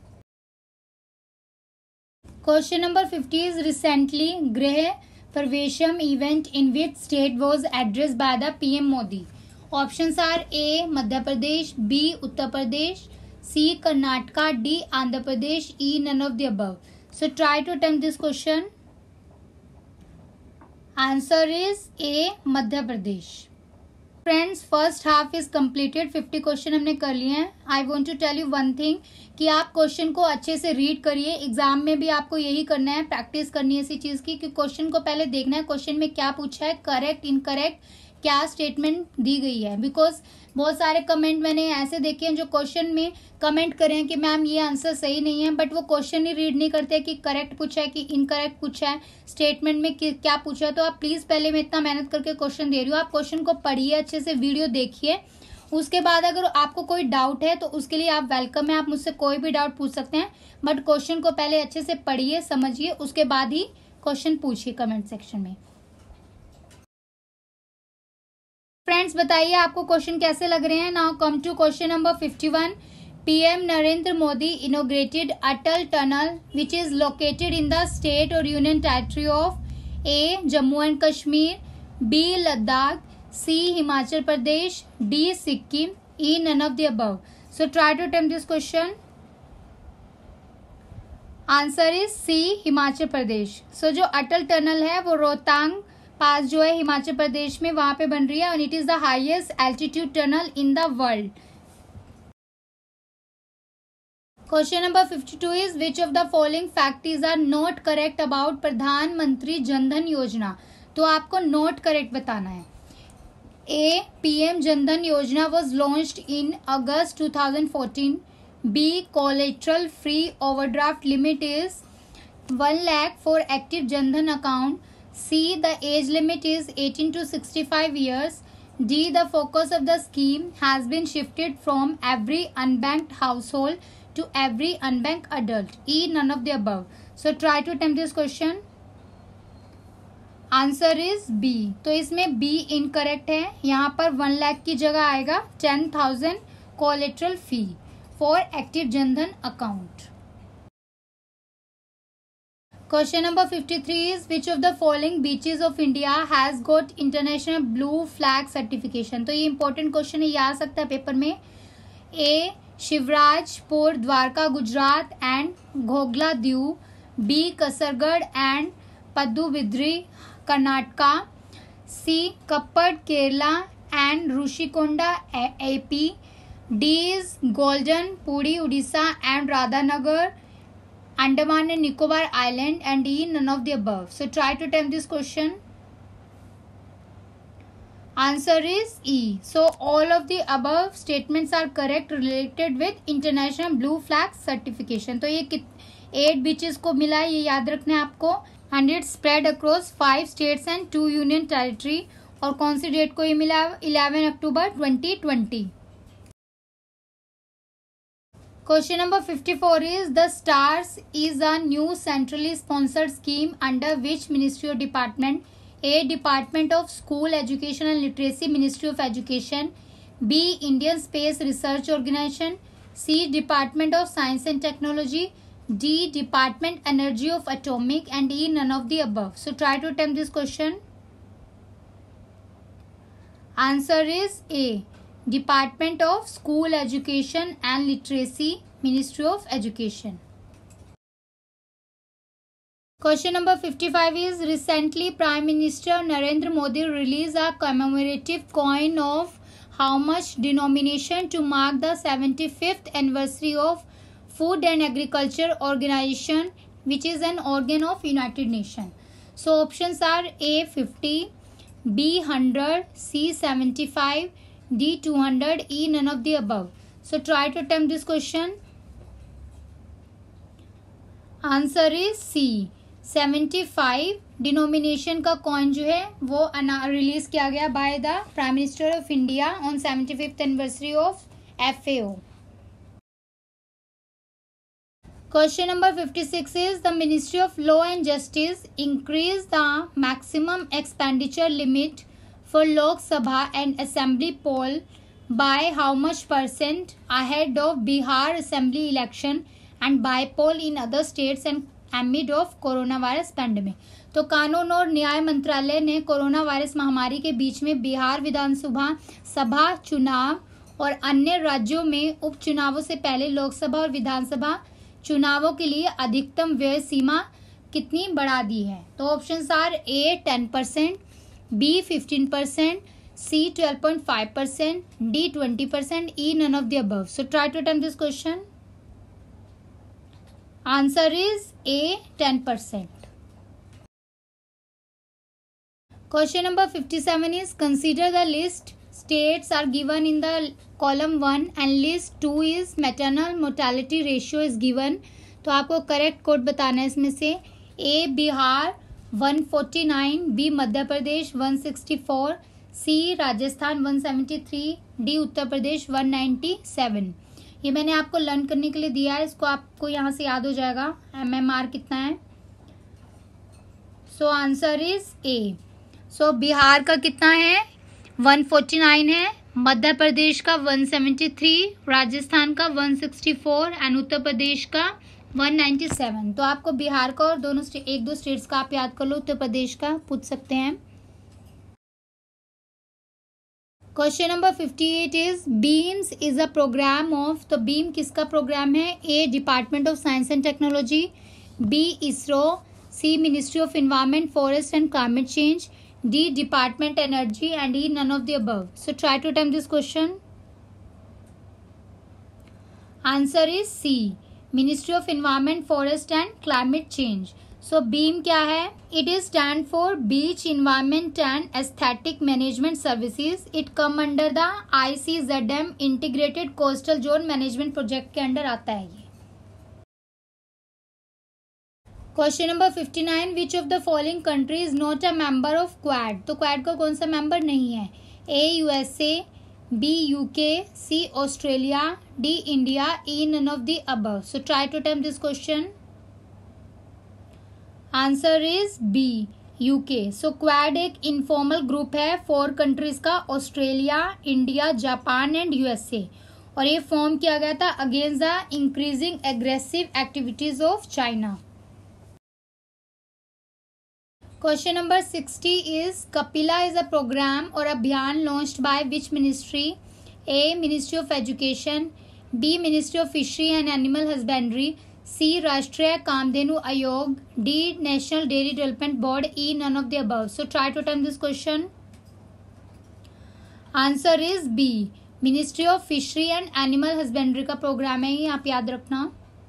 Question number fifty is recently Griha Pravesham event in which state was addressed by the PM Modi. Options are A. Madhya Pradesh. B. Uttar Pradesh. C. Karnataka. D. Andhra Pradesh. E. None of the above. So try to attempt this question. Answer is A. Madhya Pradesh. Friends first half is completed, fifty question हमने कर लिए हैं। I want to tell you one thing कि आप question को अच्छे से read करिए। एग्जाम में भी आपको यही करना है, प्रैक्टिस करनी है इसी चीज की कि क्वेश्चन को पहले देखना है क्वेश्चन में क्या पूछा है, करेक्ट इनकरेक्ट क्या स्टेटमेंट दी गई है। बिकॉज बहुत सारे कमेंट मैंने ऐसे देखे हैं जो क्वेश्चन में कमेंट करें हैं कि मैम ये आंसर सही नहीं है, बट वो क्वेश्चन ही रीड नहीं करते कि करेक्ट पूछा है कि इनकरेक्ट पूछा है, स्टेटमेंट में क्या पूछा है। तो आप प्लीज, पहले मैं इतना मेहनत करके क्वेश्चन दे रही हूँ, आप क्वेश्चन को पढ़िए अच्छे से, वीडियो देखिए। उसके बाद अगर आपको कोई डाउट है तो उसके लिए आप वेलकम है, आप मुझसे कोई भी डाउट पूछ सकते हैं, बट क्वेश्चन को पहले अच्छे से पढ़िए समझिए, उसके बाद ही क्वेश्चन पूछिए कमेंट सेक्शन में। फ्रेंड्स बताइए आपको क्वेश्चन कैसे लग रहे हैं। Now come to question number fifty one. PM Narendra Modi inaugurated Atal tunnel which is located in the state or union territory of A Jammu and Kashmir, B Ladakh, C Himachal Pradesh, D Sikkim, E none of the above. So try to attempt this question. Answer is C Himachal Pradesh. So जो अटल tunnel है वो रोहतांग पास जो है हिमाचल प्रदेश में वहां पे बन रही है, और it is the highest altitude tunnel in the world. Question number fifty two is which of the following facts are not correct about प्रधानमंत्री जनधन योजना। तो आपको नॉट करेक्ट बताना है। ए PM Jan Dhan Yojana was launched in August two thousand fourteen, B collateral free overdraft limit is one lakh for active Jan Dhan account, C. The age limit is eighteen to sixty-five years. D. The focus of the scheme has been shifted from every unbanked household to every unbanked adult. E. None of the above. So try to attempt this question. Answer is B. तो इसमें B incorrect है। यहाँ पर one lakh की जगह आएगा ten thousand collateral fee for active Jan Dhan account. Question number fifty-three is which of the following beaches of India has got international blue flag certification। तो ये important question है, ये आ सकता है पेपर में। A Shivrajpur Dwarka Gujarat and Ghoghla Diu, B Kasarkod and Padubidri Karnataka, C Kappad Kerala and Rushikonda AP, D is golden Puri Orissa and Radhanagar Andaman and Nicobar Island, and E none of the above. So try to attempt this question. Answer is E. So all of the above statements are correct related with international blue flag certification. तो ये eight beaches को मिला है, ये याद रखना है आपको, and it's spread across five states and two union territory। और कौन सी डेट को ये मिला? eleven October twenty twenty। Question number fifty-four is the STARS is a new centrally sponsored scheme under which ministry or department? A. Department of School Education and Literacy, Ministry of Education, B. Indian Space Research Organization, C. Department of Science and Technology, D. Department Energy of Atomic, and E none of the above. So try to attempt this question. Answer is A. Department of School Education and Literacy, Ministry of Education. Question number fifty-five is recently Prime Minister Narendra Modi released a commemorative coin of how much denomination to mark the seventy-fifth anniversary of Food and Agriculture Organization, which is an organ of United Nations. So options are A fifty, B one hundred, C seventy-five, D two hundred, E none of the above. So try to attempt this question. Answer is C seventy-five। Denomination का coin जो है वो release किया गया by the prime minister of India on seventy fifth anniversary of F A O. Question number fifty-six is the Ministry of Law and Justice increased the maximum expenditure limit for Lok Sabha and Assembly poll by how much percent ahead of Bihar Assembly election and by poll in other states and amid of coronavirus pandemic। तो कानून और न्याय मंत्रालय ने corona virus महामारी के बीच में बिहार विधानसभा सभा चुनाव और अन्य राज्यों में उपचुनावों से पहले लोकसभा और विधानसभा चुनावों के लिए अधिकतम व्यय सीमा कितनी बढ़ा दी है। तो options are A ten percent, B fifteen percent, C twelve point five percent, D twenty percent, E none of the above. So try to attempt this question. Answer is A ten percent. Question number fifty-seven is consider the list states are given in the column one and list two is maternal mortality ratio is given. तो आपको correct code बताना है इसमें से. A Bihar one forty-nine, B Madhya Pradesh one sixty-four, C Rajasthan one seventy-three, D Uttar Pradesh one ninety-seven. ये मैंने आपको learn करने के लिए दिया है, इसको आपको यहाँ से याद हो जाएगा एम एम आर कितना है. So answer is A. So Bihar का कितना है one forty-nine है, मध्य प्रदेश का one seventy-three, राजस्थान का one sixty-four and Uttar Pradesh का one ninety-seven. तो आपको बिहार का और दोनों एक दो स्टेट्स का आप याद कर लो, उत्तर प्रदेश का पूछ सकते हैं. Question number fifty-eight is BEAMS is a programme of. तो बीम किसका प्रोग्राम है? A department of science and technology, B ISRO, C ministry of environment forest and climate change, D department energy and E none of the above. So try to attempt this question. Answer is C ministry of environment forest and climate change. So BEAMS क्या है? It is stand for beach environment and aesthetic management services. It come under the I C Z M integrated coastal zone management project के under आता है ये. Question number fifty-nine, which of the following country is not a member of Quad. तो Quad का कौन सा member नहीं है? A USA, B UK, C Australia, D India, E none of the above. So try to attempt this question. Answer is B UK. So Quad एक informal group है four countries का, Australia, India, Japan and USA. और ये form किया गया था against the increasing aggressive activities of China. Question number sixty is Kapila is a program or अभियान launched by which ministry? A. Ministry of Education, B. Ministry of Fishery and Animal Husbandry, C. राष्ट्रीय कामधेनु आयोग, D. National Dairy Development Board, E. None of the above. So try to attempt this question. Answer is B. Ministry of Fishery and Animal Husbandry का programme है ये, आप याद रखना.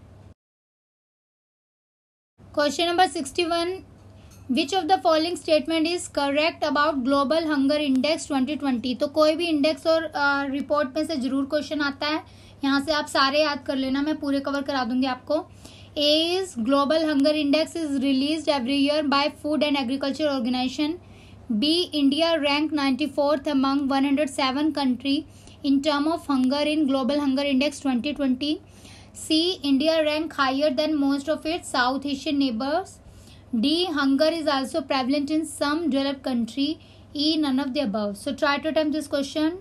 Question number sixty-one, which of the following statement is correct about global hunger index twenty twenty. तो कोई भी index और रिपोर्ट uh, में से जरूर क्वेश्चन आता है, यहाँ से आप सारे याद कर लेना, मैं पूरे कवर करा दूंगी आपको. A is global hunger index is released every year by food and agriculture organisation. B India rank ninety-fourth among one hundred seven country in term of hunger in global hunger index twenty twenty. C India rank higher than most of its south Asian neighbours. D. Hunger is also prevalent in some developed country. E. None of the above. So try to attempt this question.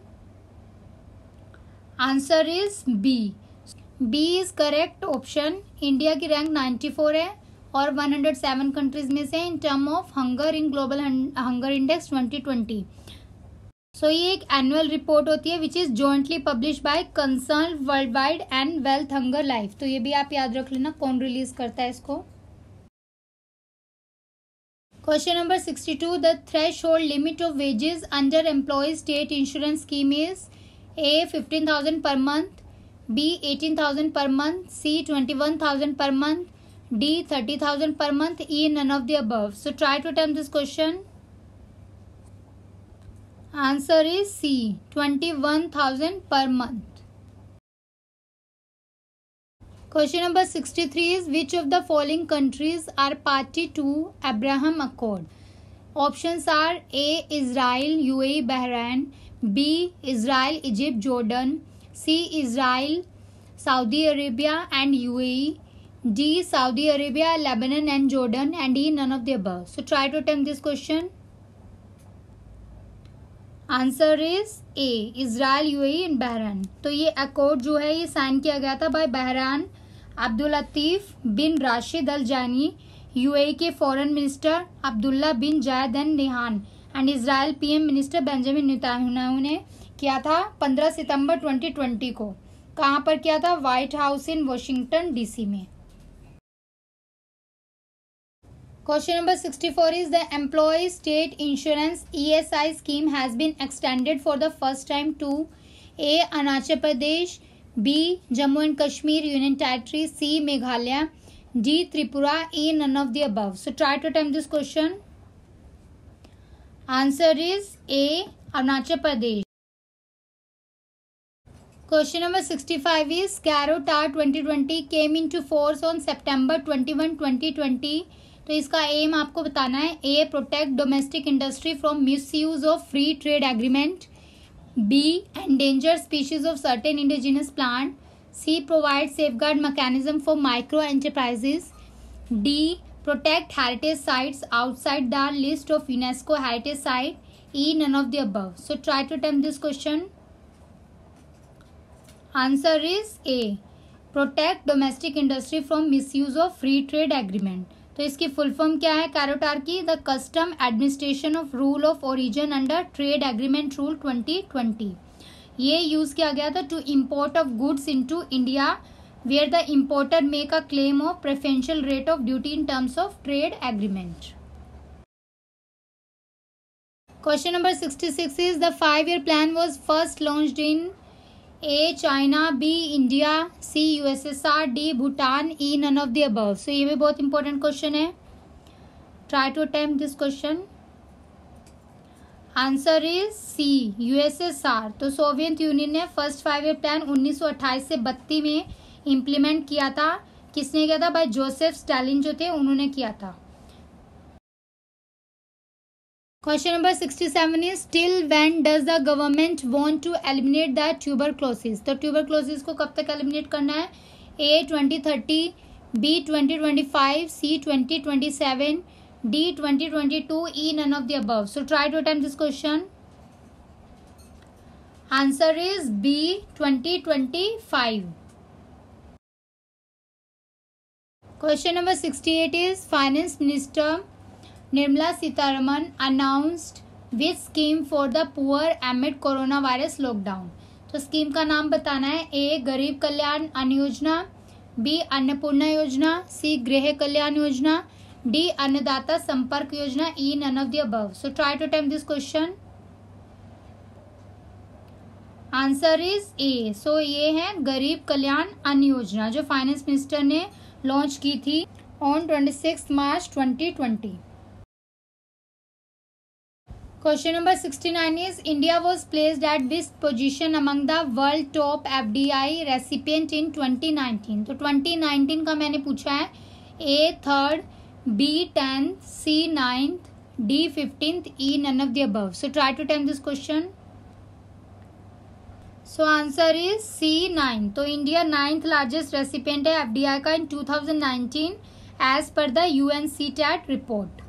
Answer is B. B is correct option. India की rank ninety-four है और one hundred seven countries में से in term of hunger in global hunger index twenty twenty. So ये एक annual report होती है which is jointly publish by Concern Worldwide and Welthungerhilfe. तो ये भी आप याद रख लेना कौन रिलीज करता है इसको. Question number sixty-two, the threshold limit of wages under employee state insurance scheme is A. fifteen thousand per month, B. eighteen thousand per month, C. twenty-one thousand per month, D. thirty thousand per month, E. none of the above. So try to attempt this question. Answer is C. twenty-one thousand per month. Question number sixty-three is which of the following countries are party to Abraham Accord? Options are A. Israel, U A E, Bahrain, B. Israel, Egypt, Jordan, C. Israel, Saudi Arabia and U A E, D. Saudi Arabia, Lebanon and Jordan, and E. none of the above. So try to attempt this question. Answer is A Israel, UAE and Bahrain. तो ये accord जो है ये sign किया गया था by Bahrain Abdul Latif bin Rashid Al Zayani, UAE के foreign minister Abdullah bin Zayed Al Nahyan and Israel PM minister Benjamin Netanyahu ने किया था पंद्रह सितंबर twenty twenty को. कहाँ पर किया था? White House in Washington DC में. Question number sixty-four is the Employee State Insurance E S I scheme has been extended for the first time to A. Arunachal Pradesh, B. Jammu and Kashmir Union Territory, C. Meghalaya, D. Tripura, E. none of the above. So try to attempt this question. Answer is A. Arunachal Pradesh. Question number sixty-five is Caro T A R twenty twenty came into force on September twenty-first, twenty twenty. तो इसका M आपको बताना है. A. Protect domestic industry from misuse of free trade agreement. B. Endanger species of certain indigenous plant. C. Provide safeguard mechanism for micro enterprises. D. Protect heritage sites outside the list of UNESCO heritage site. E. None of the above. So try to attempt this question. Answer is A. Protect domestic industry from misuse of free trade agreement. तो इसकी full form क्या है Caro T R की? The custom administration of rule of origin under trade agreement rule twenty twenty. ये use किया गया था to import of goods into India where the importer make a claim of preferential rate of duty in terms of trade agreement. Question number sixty six is the five year plan was first launched in A. China, B. India, C. USSR, D. Bhutan, E. None of the above. So ये भी बहुत important question है. Try to attempt this question. Answer is C. USSR. तो Soviet Union ने first five year plan उन्नीस सौ अट्ठाईस से बत्तीस में इम्प्लीमेंट किया था. किसने किया था? बाय जोसेफ स्टालिन जो थे उन्होंने किया था. Question number sixty-seven is till when does the government want to eliminate the tuberculosis? तो tuberculosis को कब तक eliminate करना है? A. twenty thirty, B. twenty twenty-five, C. twenty twenty-seven, D. twenty twenty-two, E. none of the above. So try to attempt this question. Answer is B. twenty twenty-five. Question number sixty-eight is Finance Minister Nirmala Sitharaman announced which scheme for the poor amid coronavirus lockdown. तो scheme का नाम बताना है. ए. गरीब कल्याण अन्न योजना, B. Annapurna योजना, सी. गृह Kalyan Yojana, D. Annadata Sampark Yojana, E. None of the above. So try to attempt this question. Answer is A. So ये है गरीब कल्याण अन्न योजना जो फाइनेंस मिनिस्टर ने लॉन्च की थी on twenty six March twenty twenty. Question number sixty-nine is India was placed at which position among the world top F D I recipient in twenty nineteen. तो twenty nineteen का मैंने पूछा है. A third, B tenth, C ninth, D fifteenth, E none of the above. So try to attempt this question. So answer is C nine. तो India ninth largest recipient है F D I का in two thousand nineteen as per the U N C T A T report.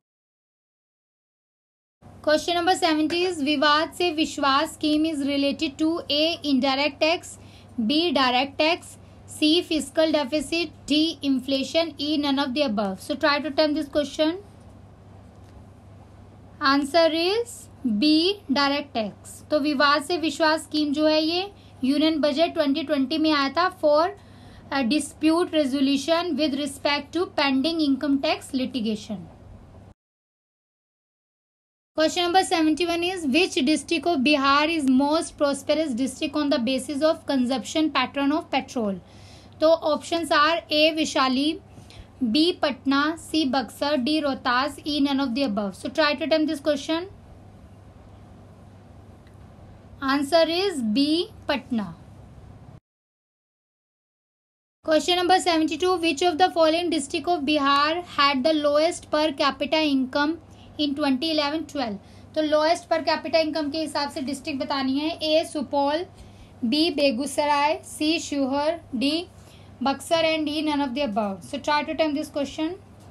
Question number seventy is Vivad se Vishwas scheme is related to A. Indirect tax, B. Direct tax, C. Fiscal deficit, D. Inflation, E. None of the above. So try to attempt this question. Answer is B. Direct tax. तो Vivad se Vishwas scheme जो है ये union budget twenty twenty में आया था for dispute resolution with respect to pending income tax litigation. Question number seventy-one is which district of Bihar is most prosperous district on the basis of consumption pattern of petrol? तो options are A. Vaishali, B. Patna, C. Buxar, D. Rohtas, E. none of the above. So try to attempt this question. Answer is B. Patna. Question number seventy-two which of the following district of Bihar had the lowest per capita income in twenty eleven twelve. तो lowest per capita income के हिसाब से district बतानी है. A. Supaul, B. Begusarai, C. Sheohar, D. Buxar and E. None of the above. So try to attempt this question.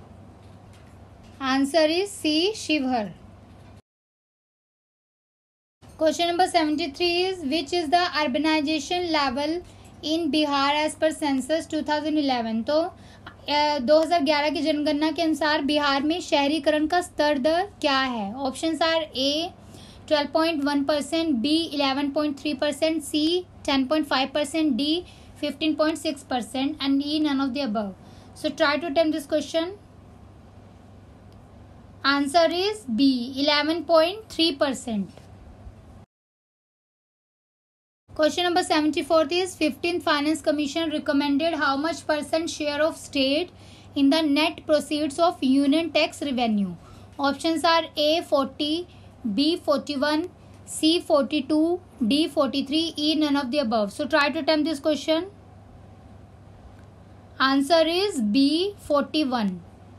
Answer is C. Sheohar. Question number seventy three is which is the urbanisation level in Bihar as per census two thousand eleven. तो दो हज़ार ग्यारह की जनगणना के अनुसार बिहार में शहरीकरण का स्तर दर क्या है? Options are A. Twelve point one percent, B. Eleven point three percent, C. Ten point five percent, D. Fifteen point six percent and E. None of the above. So try to attempt this question. Answer is B, eleven point three percent. Question number seventy-fourth is fifteenth Finance Commission recommended how much percent share of state in the net proceeds of union tax revenue? Options are A forty, B forty-one, C forty-two, D forty-three, E none of the above. So try to attempt this question. Answer is B forty-one.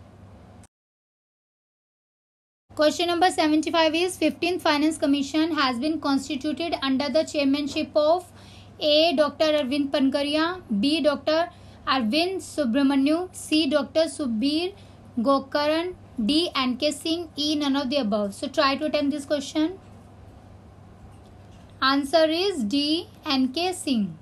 Question number seventy-five is fifteenth Finance Commission has been constituted under the chairmanship of A. Doctor Arvind Pankaria, B. Doctor Arvind Subramanu, C. Doctor Subir Gokaran, D. N K Singh, E. none of the above. So try to attempt this question. Answer is D. N K Singh.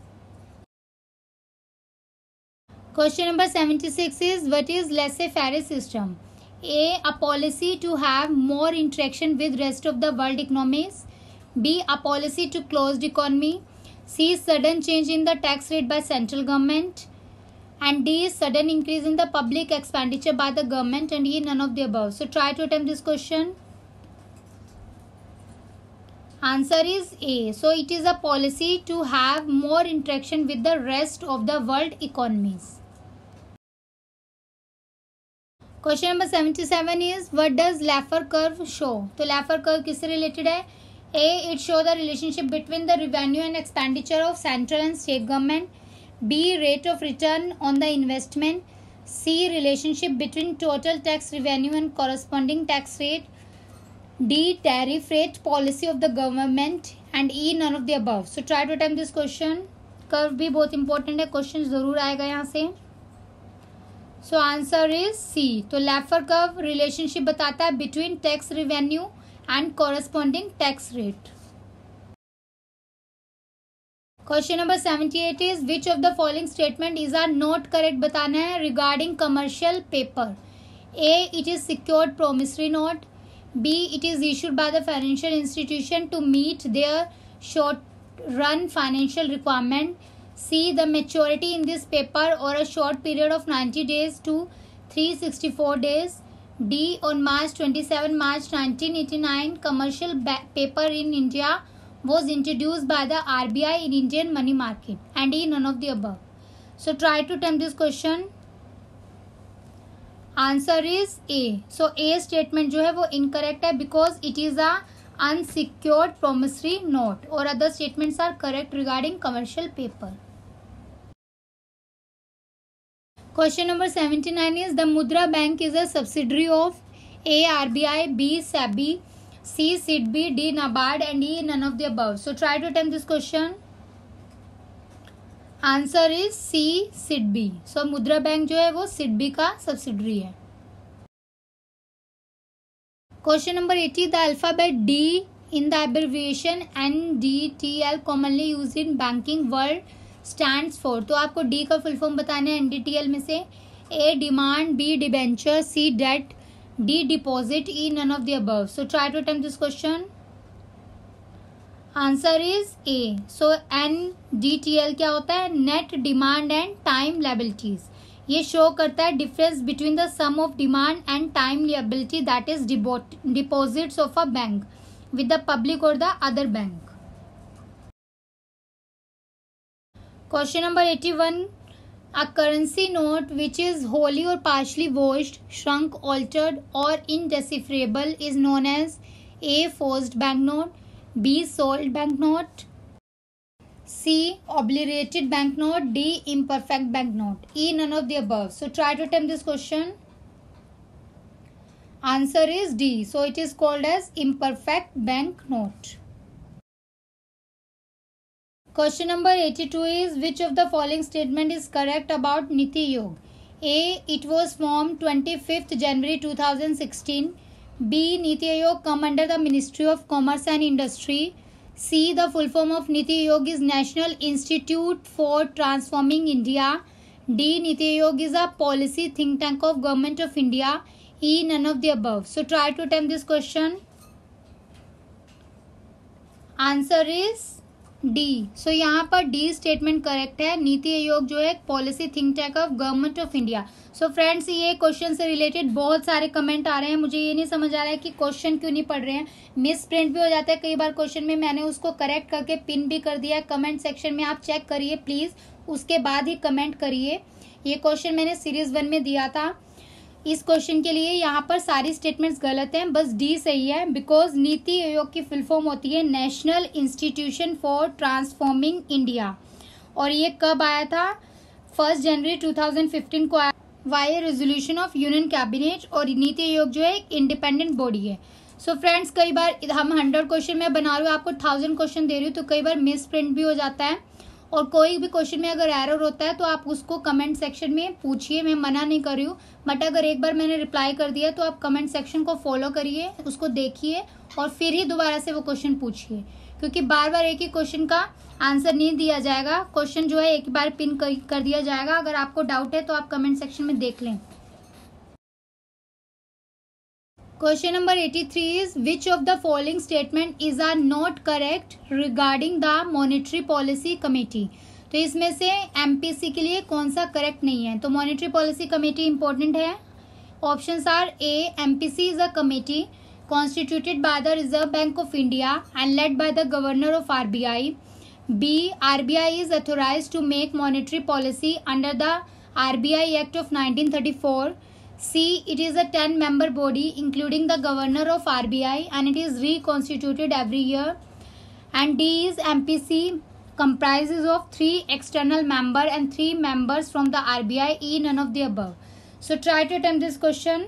Question number seventy-six is what is laissez-faire system? A. A policy to have more interaction with rest of the world economies. B. A policy to closed economy. C. Sudden change in the tax rate by central government. And D. Sudden increase in the public expenditure by the government. And E. none of the above. So try to attempt this question. Answer is A. So it is a policy to have more interaction with the rest of the world economies. Question number seventy seven is what does Laffer curve show? तो Laffer curve किससे related है? A. It show the relationship between the revenue and expenditure of central and state government. B. Rate of return on the investment. C. Relationship between total tax revenue and corresponding tax rate. D. Tariff rate policy of the government. And E. None of the above. So try to attempt this question. Curve भी बहुत important है, question जरूर आएगा यहाँ से. So answer is C. तो Laffer curve relationship बताता है between tax revenue and corresponding tax rate. Question number seventy eight is which of the following statement is are not correct बताना है regarding commercial paper. A. It is secured promissory note. B. It is issued by the financial institution to meet their short run financial requirement. C. The maturity in this paper or a short period of ninety days to three hundred sixty-four days. D. On March twenty-seventh, March nineteen eighty-nine, commercial paper in India was introduced by the R B I in Indian money market. And E. None of the above. So try to attempt this question. Answer is A. So A statement जो है वो incorrect है because it is a unsecured promissory note or other statements are correct regarding commercial paper. Question number seventy-nine is the Mudra Bank is a subsidiary of A. R B I, B. SEBI, C. S I D B, D. NABARD and E. none of the above. So try to attempt this question. Answer is C. S I D B. So Mudra Bank जो है वो S I D B का subsidiary है. Question number eighty, the alphabet D in the abbreviation N D T L commonly used in banking world stands for. तो आपको D का full form बताना है N D T L में से. A. Demand. B. Debenture. C. Debt. D. Deposit. E. none of the above. So try to attempt this question. Answer is A. So N D T L क्या होता है? Net demand and time liabilities. ये show करता है difference between the sum of demand and time liability that is deposits of a bank with the public और the other bank. Question number eighty-one. A currency note which is wholly or partially washed, shrunk, altered or indecipherable is known as A. Forged banknote. B. Sold banknote. C. Obliterated banknote. D. Imperfect banknote. E. None of the above. So try to attempt this question. Answer is D. So it is called as imperfect banknote. Question number eighty-two is which of the following statement is correct about Niti Aayog? A. It was formed twenty-fifth January two thousand sixteen. B. Niti Aayog come under the Ministry of Commerce and Industry. C. The full form of Niti Aayog is National Institute for Transforming India. D. Niti Aayog is a policy think tank of Government of India. E. None of the above. So try to attempt this question. Answer is D. So यहाँ पर D statement correct है। नीति आयोग जो है policy think tank of government of India. So friends, ये question से related बहुत सारे कमेंट आ रहे हैं, मुझे ये नहीं समझ आ रहा है कि क्वेश्चन क्यों नहीं पढ़ रहे हैं। मिस प्रिंट भी हो जाता है कई बार क्वेश्चन में, मैंने उसको करेक्ट करके पिन भी कर दिया है। कमेंट सेक्शन में आप चेक करिए प्लीज, उसके बाद ही कमेंट करिए। ये क्वेश्चन मैंने सीरीज वन में दिया था। इस क्वेश्चन के लिए यहाँ पर सारी स्टेटमेंट्स गलत हैं, बस डी सही है। बिकॉज नीति आयोग की फुल फॉर्म होती है national institution for transforming India, और ये कब आया था? First January two thousand fifteen को आया via resolution of union cabinet. और नीति आयोग जो है एक इंडिपेंडेंट बॉडी है। सो so फ्रेंड्स, कई बार हम हंड्रेड क्वेश्चन में बना रही हूँ, आपको थाउजेंड क्वेश्चन दे रही हूँ, तो कई बार मिस प्रिंट भी हो जाता है। और कोई भी क्वेश्चन में अगर एरर होता है तो आप उसको कमेंट सेक्शन में पूछिए, मैं मना नहीं कर रही हूँ। बट अगर एक बार मैंने रिप्लाई कर दिया तो आप कमेंट सेक्शन को फॉलो करिए, उसको देखिए और फिर ही दोबारा से वो क्वेश्चन पूछिए, क्योंकि बार बार एक ही क्वेश्चन का आंसर नहीं दिया जाएगा। क्वेश्चन जो है एक बार पिन कर दिया जाएगा। अगर आपको डाउट है तो आप कमेंट सेक्शन में देख लें। Question number eighty-three is which of the following statement is are not correct regarding the monetary policy committee। तो इसमें से एमपीसी के लिए कौन सा करेक्ट नहीं है? तो मॉनेटरी पॉलिसी कमेटी इंपॉर्टेंट है। Options are A, MPC is a committee constituted by the Reserve Bank of India and led by the governor of RBI. B, RBI is authorised to make monetary policy under the RBI Act of nineteen thirty four. C, it is a ten member body including the governor of R B I and it is reconstituted every year. And D is M P C comprises of three external member and three members from the R B I. E, none of the above. So try to attempt this question.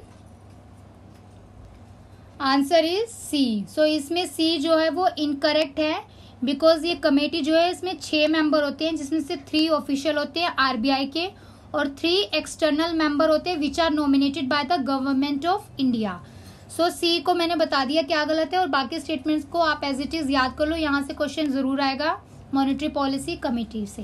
Answer is C. So इसमें C जो है वो incorrect है, because ये committee जो है इसमें छह मेंबर होते हैं, जिसमें से थ्री ऑफिशियल होते हैं आरबीआई के और थ्री एक्सटर्नल मेंबर होते हैं which are nominated by the government of India. So C को मैंने बता दिया क्या गलत है, और बाकी स्टेटमेंट्स को आप एज इट इज याद कर लो। यहाँ से क्वेश्चन जरूर आएगा मॉनेटरी पॉलिसी कमेटी से।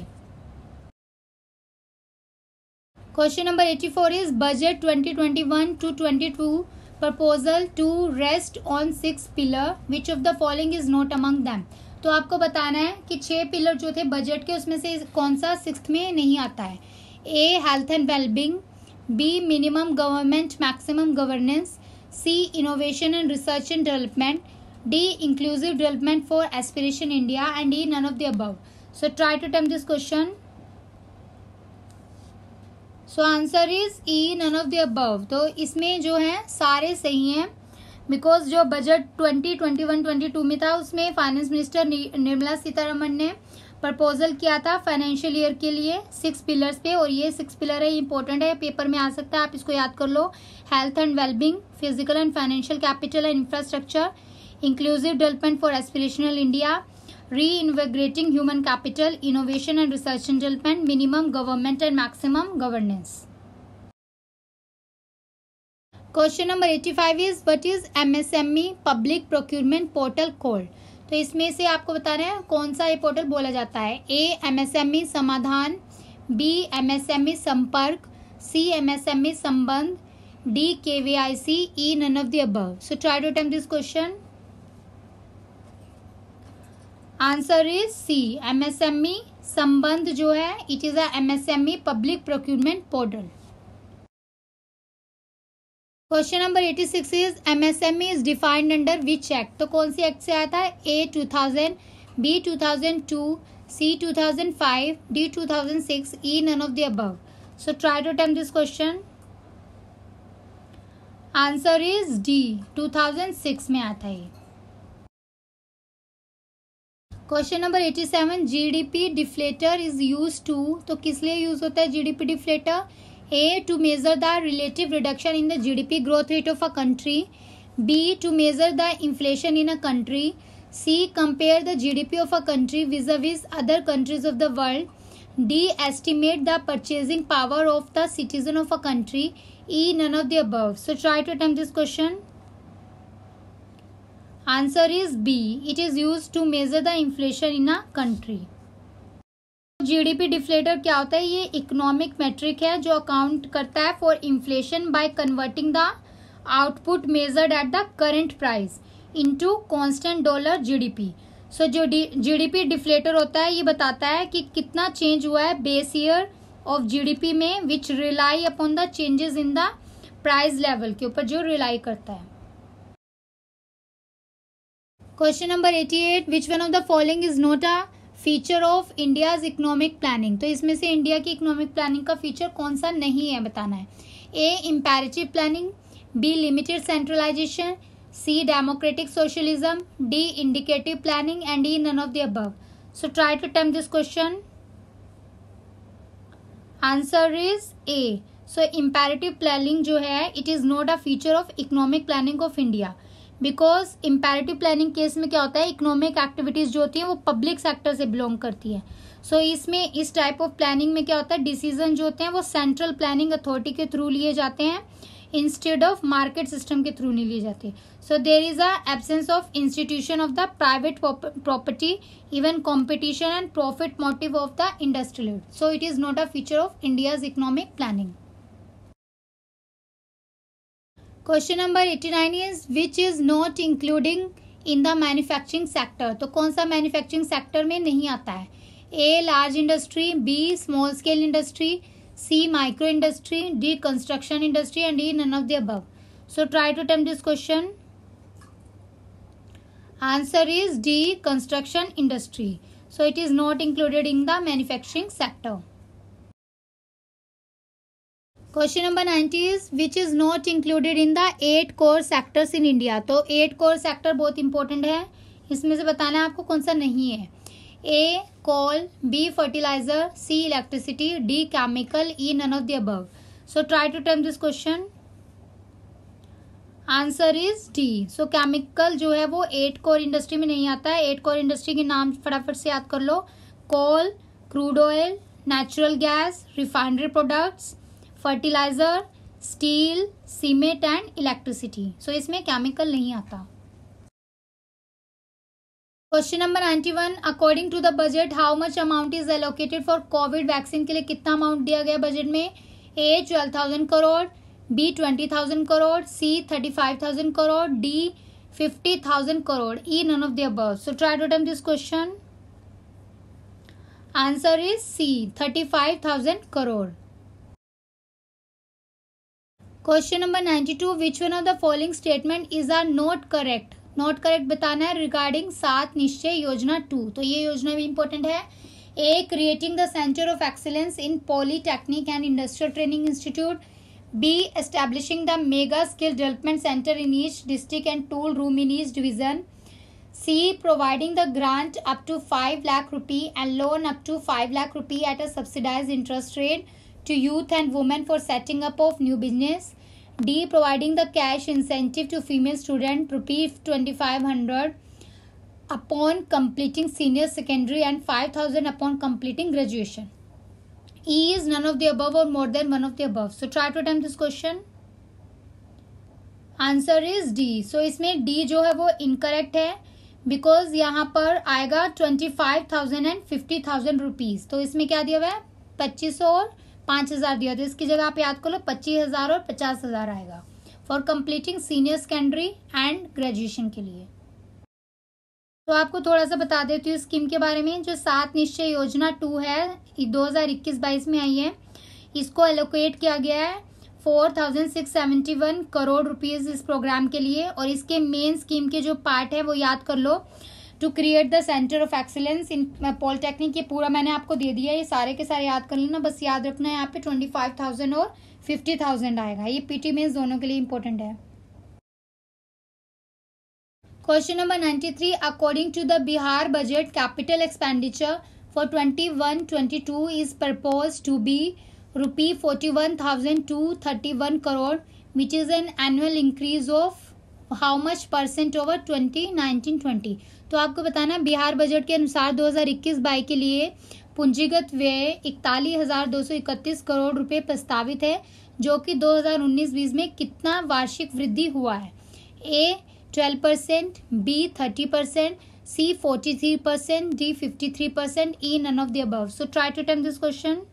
Question number eighty four is budget twenty twenty one to twenty two proposal to rest on six pillar which of the following is not among them. तो आपको बताना है कि छह पिलर जो थे बजट के, उसमें से कौन सा सिक्स्थ में नहीं आता है। A, health and well-being. B, minimum government maximum governance. C, innovation and research and development. D, inclusive development for aspiration India. And E, none of the above. So try to attempt this question. So answer is E, none of the above. तो इसमें जो है सारे सही हैं, because जो budget twenty twenty one twenty two में था उसमें फाइनेंस मिनिस्टर निर्मला सीतारमण ने प्रपोजल किया था फाइनेंशियल ईयर के लिए सिक्स पिलर्स पे, और ये सिक्स पिलर है, इंपॉर्टेंट है, पेपर में आ सकता है, आप इसको याद कर लो। Health and wellbeing, physical and financial capital and infrastructure, inclusive development for aspirational India, reinvigorating human capital, innovation and research and development, minimum government and maximum governance. Question number eighty five is what is MSME public procurement portal called. तो इसमें से आपको बताना है कौन सा ये portal बोला जाता है। A, MSME Samadhaan. B, MSME Sampark. C, MSME Sambandh. D, KVIC. E, none of the above. So try to attempt this question. Answer is C, MSME Sambandh जो है it is a MSME public procurement portal. Question number eighty six is MSME is defined under which act. तो कौन सी act से आता है? A, two thousand, B, two thousand two, C, two thousand five, D, two thousand six, E, none of the above. So try to attempt this question. Answer is D, two thousand six में आता है। Question number eighty seven, GDP deflator is use to. तो किस लिए use होता है GDP deflator? A, to measure the relative reduction in the G D P growth rate of a country. B, to measure the inflation in a country. C, compare the G D P of a country vis-a-vis other countries of the world. D, estimate the purchasing power of the citizen of a country. E, none of the above. So try to attempt this question. Answer is B. It is used to measure the inflation in a country. GDP deflator क्या होता है? ये economic metric है जो account करता है for inflation by converting the output measured at the current price into constant dollar GDP. So जो GDP deflator होता है ये बताता है कि कितना चेंज हुआ है बेस ईयर ऑफ जीडीपी में, which rely upon the changes in the price level के ऊपर जो रिलाई करता है। क्वेश्चन नंबर अठासी, which one of the following is not a feature of India's economic planning. तो इसमें से इंडिया की इकोनॉमिक प्लानिंग का फीचर कौन सा नहीं है बताना है। A imperative planning, B limited centralisation, C democratic socialism, D indicative planning and E none of the above. So try to attempt this question. Answer is A. So imperative planning जो है it is not a feature of economic planning of India, because imperative planning case में क्या होता है, economic activities जो होती है वो पब्लिक सेक्टर से बिलोंग करती है। सो so, इसमें इस टाइप ऑफ प्लानिंग में क्या होता है, डिसीजन जो होते हैं वो सेंट्रल प्लानिंग अथॉरिटी के थ्रू लिए जाते हैं इंस्टेड ऑफ मार्केट सिस्टम के थ्रू नहीं लिए जाते। So there is a absence of institution of the private property, even competition and profit motive of the industrial. So it is not a feature of India's economic planning. Question number eighty-nine is which is not including in the manufacturing sector. तो कौन सा manufacturing sector में नहीं आता है। A large industry, B small scale industry, C micro industry, D construction industry and E none of the above. So try to attempt this question. Answer is D construction industry. So it is not included in the manufacturing sector. Question number ninety is which is not included in the eight core sectors in India। तो eight core sector बहुत important है, इसमें से बताना है आपको कौन सा नहीं है। A coal, B fertiliser, C electricity, D chemical, E none of the above. So try to attempt this question. Answer is D. So chemical जो है वो एट कोर इंडस्ट्री में नहीं आता है। एट कोर इंडस्ट्री के नाम फटाफट से याद कर लो। Coal, crude oil, natural gas, refinery products, fertiliser, steel, cement and electricity. So इसमें केमिकल नहीं आता। Question number ninety-one, according to the budget how much amount is allocated for COVID vaccine. के लिए कितना अमाउंट दिया गया बजट में। A twelve thousand crore, B twenty thousand crore, C thirty five thousand crore, D fifty thousand crore, E none of the above. So try to attempt this question. Answer is C thirty five thousand crore. Question number ninety-two, which one of the following statement is are not correct. Not correct बताना है regarding सात निश्चय योजना to. तो ये योजना भी important है। A creating the centre of excellence in polytechnic and industrial training institute, B establishing the mega skill development centre in each district and tool room in each division, C providing the grant up to five lakh rupee and loan up to five lakh rupee at a subsidised interest rate to youth and women for setting up of new business, D providing the cash incentive to female student rupees twenty-five hundred upon completing senior secondary and five thousand upon completing graduation, E is none of the above or more than one of the above. So try to attempt this question. Answer is D. So इसमें D जो है वो incorrect है because यहाँ पर आएगा twenty five thousand and fifty thousand rupees. तो इसमें क्या दिया हुआ है, पच्चीस सौ और पाँच हजार दिया। तो इसकी जगह आप याद कर लो पच्चीस हजार और पचास हजार आएगा for completing senior secondary and graduation के लिए। तो आपको थोड़ा सा बता देती हूँ स्कीम के बारे में। जो सात निश्चय योजना टू है दो हजार इक्कीस बाईस में आई है, इसको एलोकेट किया गया है four thousand six seventy one crore rupees इस प्रोग्राम के लिए। और इसके मेन स्कीम के जो पार्ट है वो याद कर लो। To create the centre of excellence in polytechnic, ये पूरा मैंने आपको दे दिया है, ये सारे के सारे याद कर लेना। बस याद रखना है यहाँ पे ट्वेंटी फाइव थाउजेंड और फिफ्टी थाउजेंड आएगा। ये पीटी मेंस दोनों के लिए इंपॉर्टेंट है। Question number ninety-three, according to the Bihar budget capital expenditure for twenty one twenty two is propose to be rupee forty one thousand two thirty one crore which is an annual increase of how much percent over twenty nineteen twenty. तो आपको बताना Bihar budget के अनुसार दो हजार इक्कीस बाईस के लिए पूंजीगत व्यय इकतालीस हजार दो सौ इकतीस करोड़ रुपए प्रस्तावित है, जो कि दो हजार उन्नीस बीस में कितना वार्षिक वृद्धि हुआ है। A twelve percent, B thirty percent, C forty three percent, D fifty three percent, E none of the above. So try to attempt this question.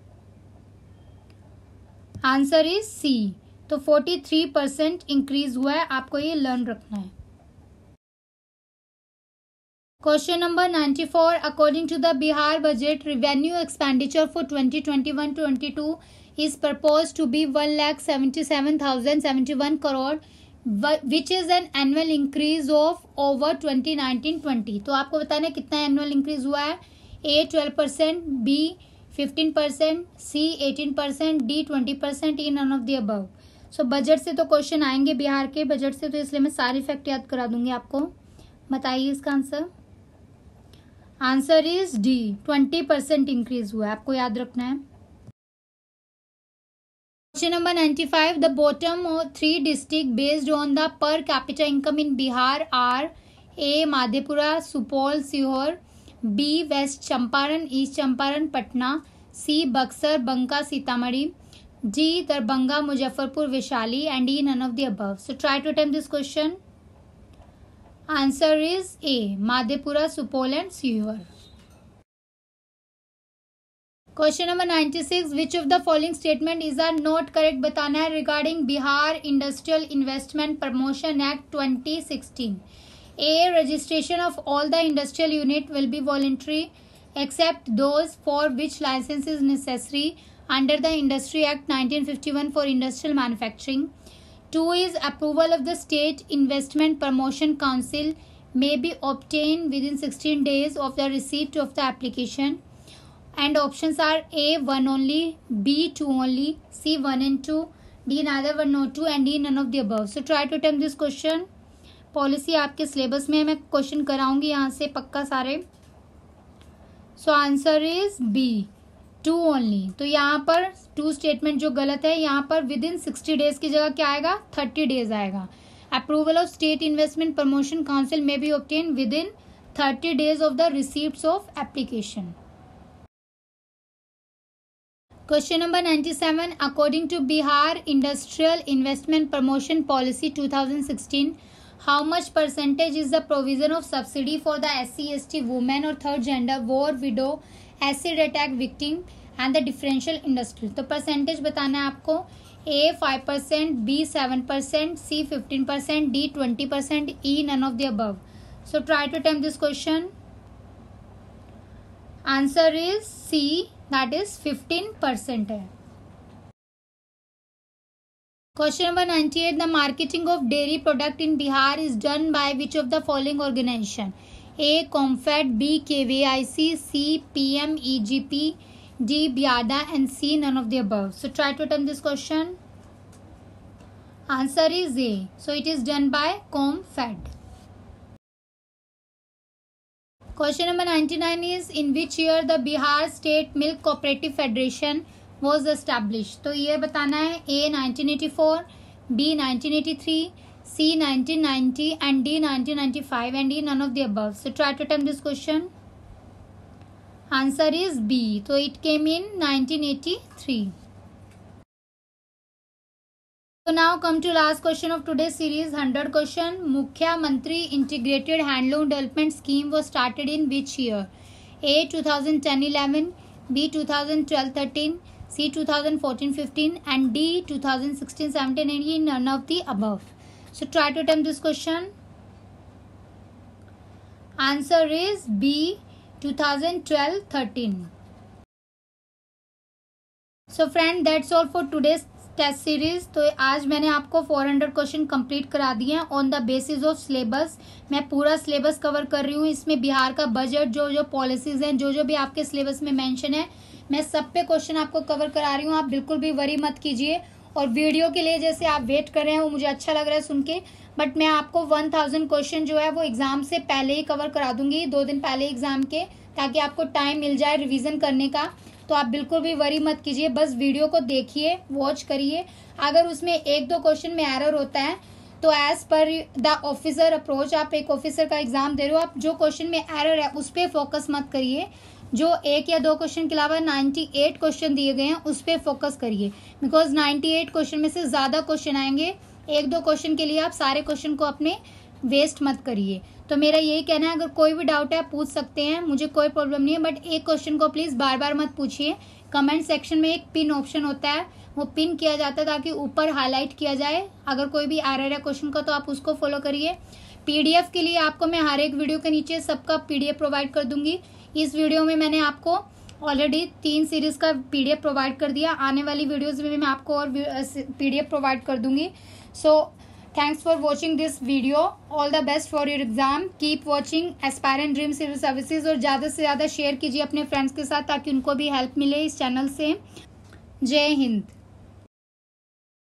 Answer is C. तो फोर्टी थ्री परसेंट इंक्रीज हुआ है, आपको ये learn रखना है। Question number ninety-four. According to the Bihar budget, revenue expenditure for twenty twenty-one twenty-two is proposed to be one lakh seventy-seven thousand seventy-one crore, which is an annual increase of over twenty nineteen twenty. तो आपको बताना है कितना annual increase हुआ है. A twelve percent, B fifteen percent, C eighteen percent, D twenty percent, E none of the above. So budget से तो question आएंगे बिहार के बजट से, तो इसलिए मैं सारी फैक्ट याद करा दूंगी आपको. बताइए इसका answer. Answer is D, twenty percent increase हुआ है, आपको याद रखना है. Question number ninety five. The bottom of three district based on the per capita income in Bihar are A Madhepura, Supaul, Sheohar, B west Champaran, east Champaran, Patna, C Buxar, Banka, Sitamarhi, D Darbhanga, Muzaffarpur, Vaishali, and E none of the above. So try to attempt this question. Answer is A, Madhepura, Supaul and Sheohar. Question number ninety six. Which of the following statement is are not correct बताना है regarding Bihar industrial investment promotion act twenty sixteen. A. Registration of all the industrial unit will be voluntary except those for which license is necessary under the Industry Act nineteen fifty-one for industrial manufacturing. Two is approval of the State Investment Promotion Council may be obtained within sixteen days of the receipt of the application. And options are A. one only, B. two only, C. one and two, D. neither one nor two, and D. none of the above. So try to attempt this question. Policy आपके syllabus में मैं question कराऊंगी यहाँ से पक्का सारे. So answer is B, two only. तो यहाँ पर टू स्टेटमेंट जो गलत है, यहाँ पर विद इन सिक्सटी डेज की जगह क्या आएगा, थर्टी डेज आएगा. Approval of state investment promotion council में be obtain within thirty days of the receipt of application. Question number ninety seven. According to Bihar industrial investment promotion policy two thousand sixteen, how much percentage is the provision of subsidy for the S C S T women or third gender, war, widow, acid attack victim and the differential industry. तो percentage बताना है आपको. A five percent, B seven percent, C fifteen percent, D twenty percent, E none of the above. So try to attempt this question. Answer is C, that is fifteen percent है. Question number ninety-eight. The marketing of dairy product in Bihar is done by which of the following organization? A. COMFED, B. K V I C, C. P M E G P, D. BIADA, and C. none of the above. So try to attempt this question. Answer is A. So it is done by COMFED. Question number ninety-nine is in which year the Bihar State Milk Cooperative Federation was established? तो ये बताना है. A nineteen eighty four, B nineteen eighty three, C nineteen ninety, and D nineteen ninety five, and E none of the above. So try to attempt this question. Answer is B. So it came in nineteen eighty three. So now come to last question of today's series, hundred question. Mukhyamantri Integrated Handloom Development Scheme was started in which year? A two thousand ten eleven, B two thousand twelve thirteen, C two thousand fourteen fifteen, and D two thousand sixteen seventeen, and E none of the above. So try to attempt this question. Answer is B, two thousand twelve thirteen. So friend, that's all for today's test series. तो आज मैंने आपको four hundred question complete करा दिए हैं on the basis of syllabus. मैं पूरा syllabus cover कर रही हूँ. इसमें बिहार का बजट, जो जो पॉलिसीज हैं, जो जो भी आपके सिलेबस में मेंशन है, मैं सब पे क्वेश्चन आपको कवर करा रही हूँ. आप बिल्कुल भी वरी मत कीजिए. और वीडियो के लिए जैसे आप वेट कर रहे हैं वो मुझे अच्छा लग रहा है सुन के, बट मैं आपको वन थाउजेंड क्वेश्चन जो है वो एग्जाम से पहले ही कवर करा दूंगी, दो दिन पहले एग्जाम के, ताकि आपको टाइम मिल जाए रिवीजन करने का. तो आप बिल्कुल भी वरी मत कीजिए, बस वीडियो को देखिए, वॉच करिए. अगर उसमें एक दो क्वेश्चन में एरर होता है तो as per the officer approach, आप एक ऑफिसर का एग्जाम दे रहे हो, आप जो क्वेश्चन में एरर है उस पर फोकस मत करिए. जो एक या दो क्वेश्चन के अलावा अट्ठानवे क्वेश्चन दिए गए हैं उस पर फोकस करिए, बिकॉज अट्ठानवे क्वेश्चन में से ज़्यादा क्वेश्चन आएंगे. एक दो क्वेश्चन के लिए आप सारे क्वेश्चन को अपने वेस्ट मत करिए. तो मेरा यही कहना है, अगर कोई भी डाउट है आप पूछ सकते हैं, मुझे कोई प्रॉब्लम नहीं है, बट एक क्वेश्चन को प्लीज़ बार बार मत पूछिए. कमेंट सेक्शन में एक पिन ऑप्शन होता है, वो पिन किया जाता है ताकि ऊपर हाईलाइट किया जाए. अगर कोई भी एरर है क्वेश्चन का तो आप उसको फॉलो करिए. पीडीएफ के लिए आपको मैं हर एक वीडियो के नीचे सबका पीडीएफ प्रोवाइड कर दूंगी। इस वीडियो में मैंने आपको ऑलरेडी तीन सीरीज का पीडीएफ प्रोवाइड कर दिया, आने वाली वीडियोस में मैं आपको और पीडीएफ प्रोवाइड कर दूंगी। So thanks for watching this video, all the best for your exam, keep watching aspirant dream civil services और ज़्यादा से ज़्यादा शेयर कीजिए अपने फ्रेंड्स के साथ ताकि उनको भी हेल्प मिले इस चैनल से। जय हिंद।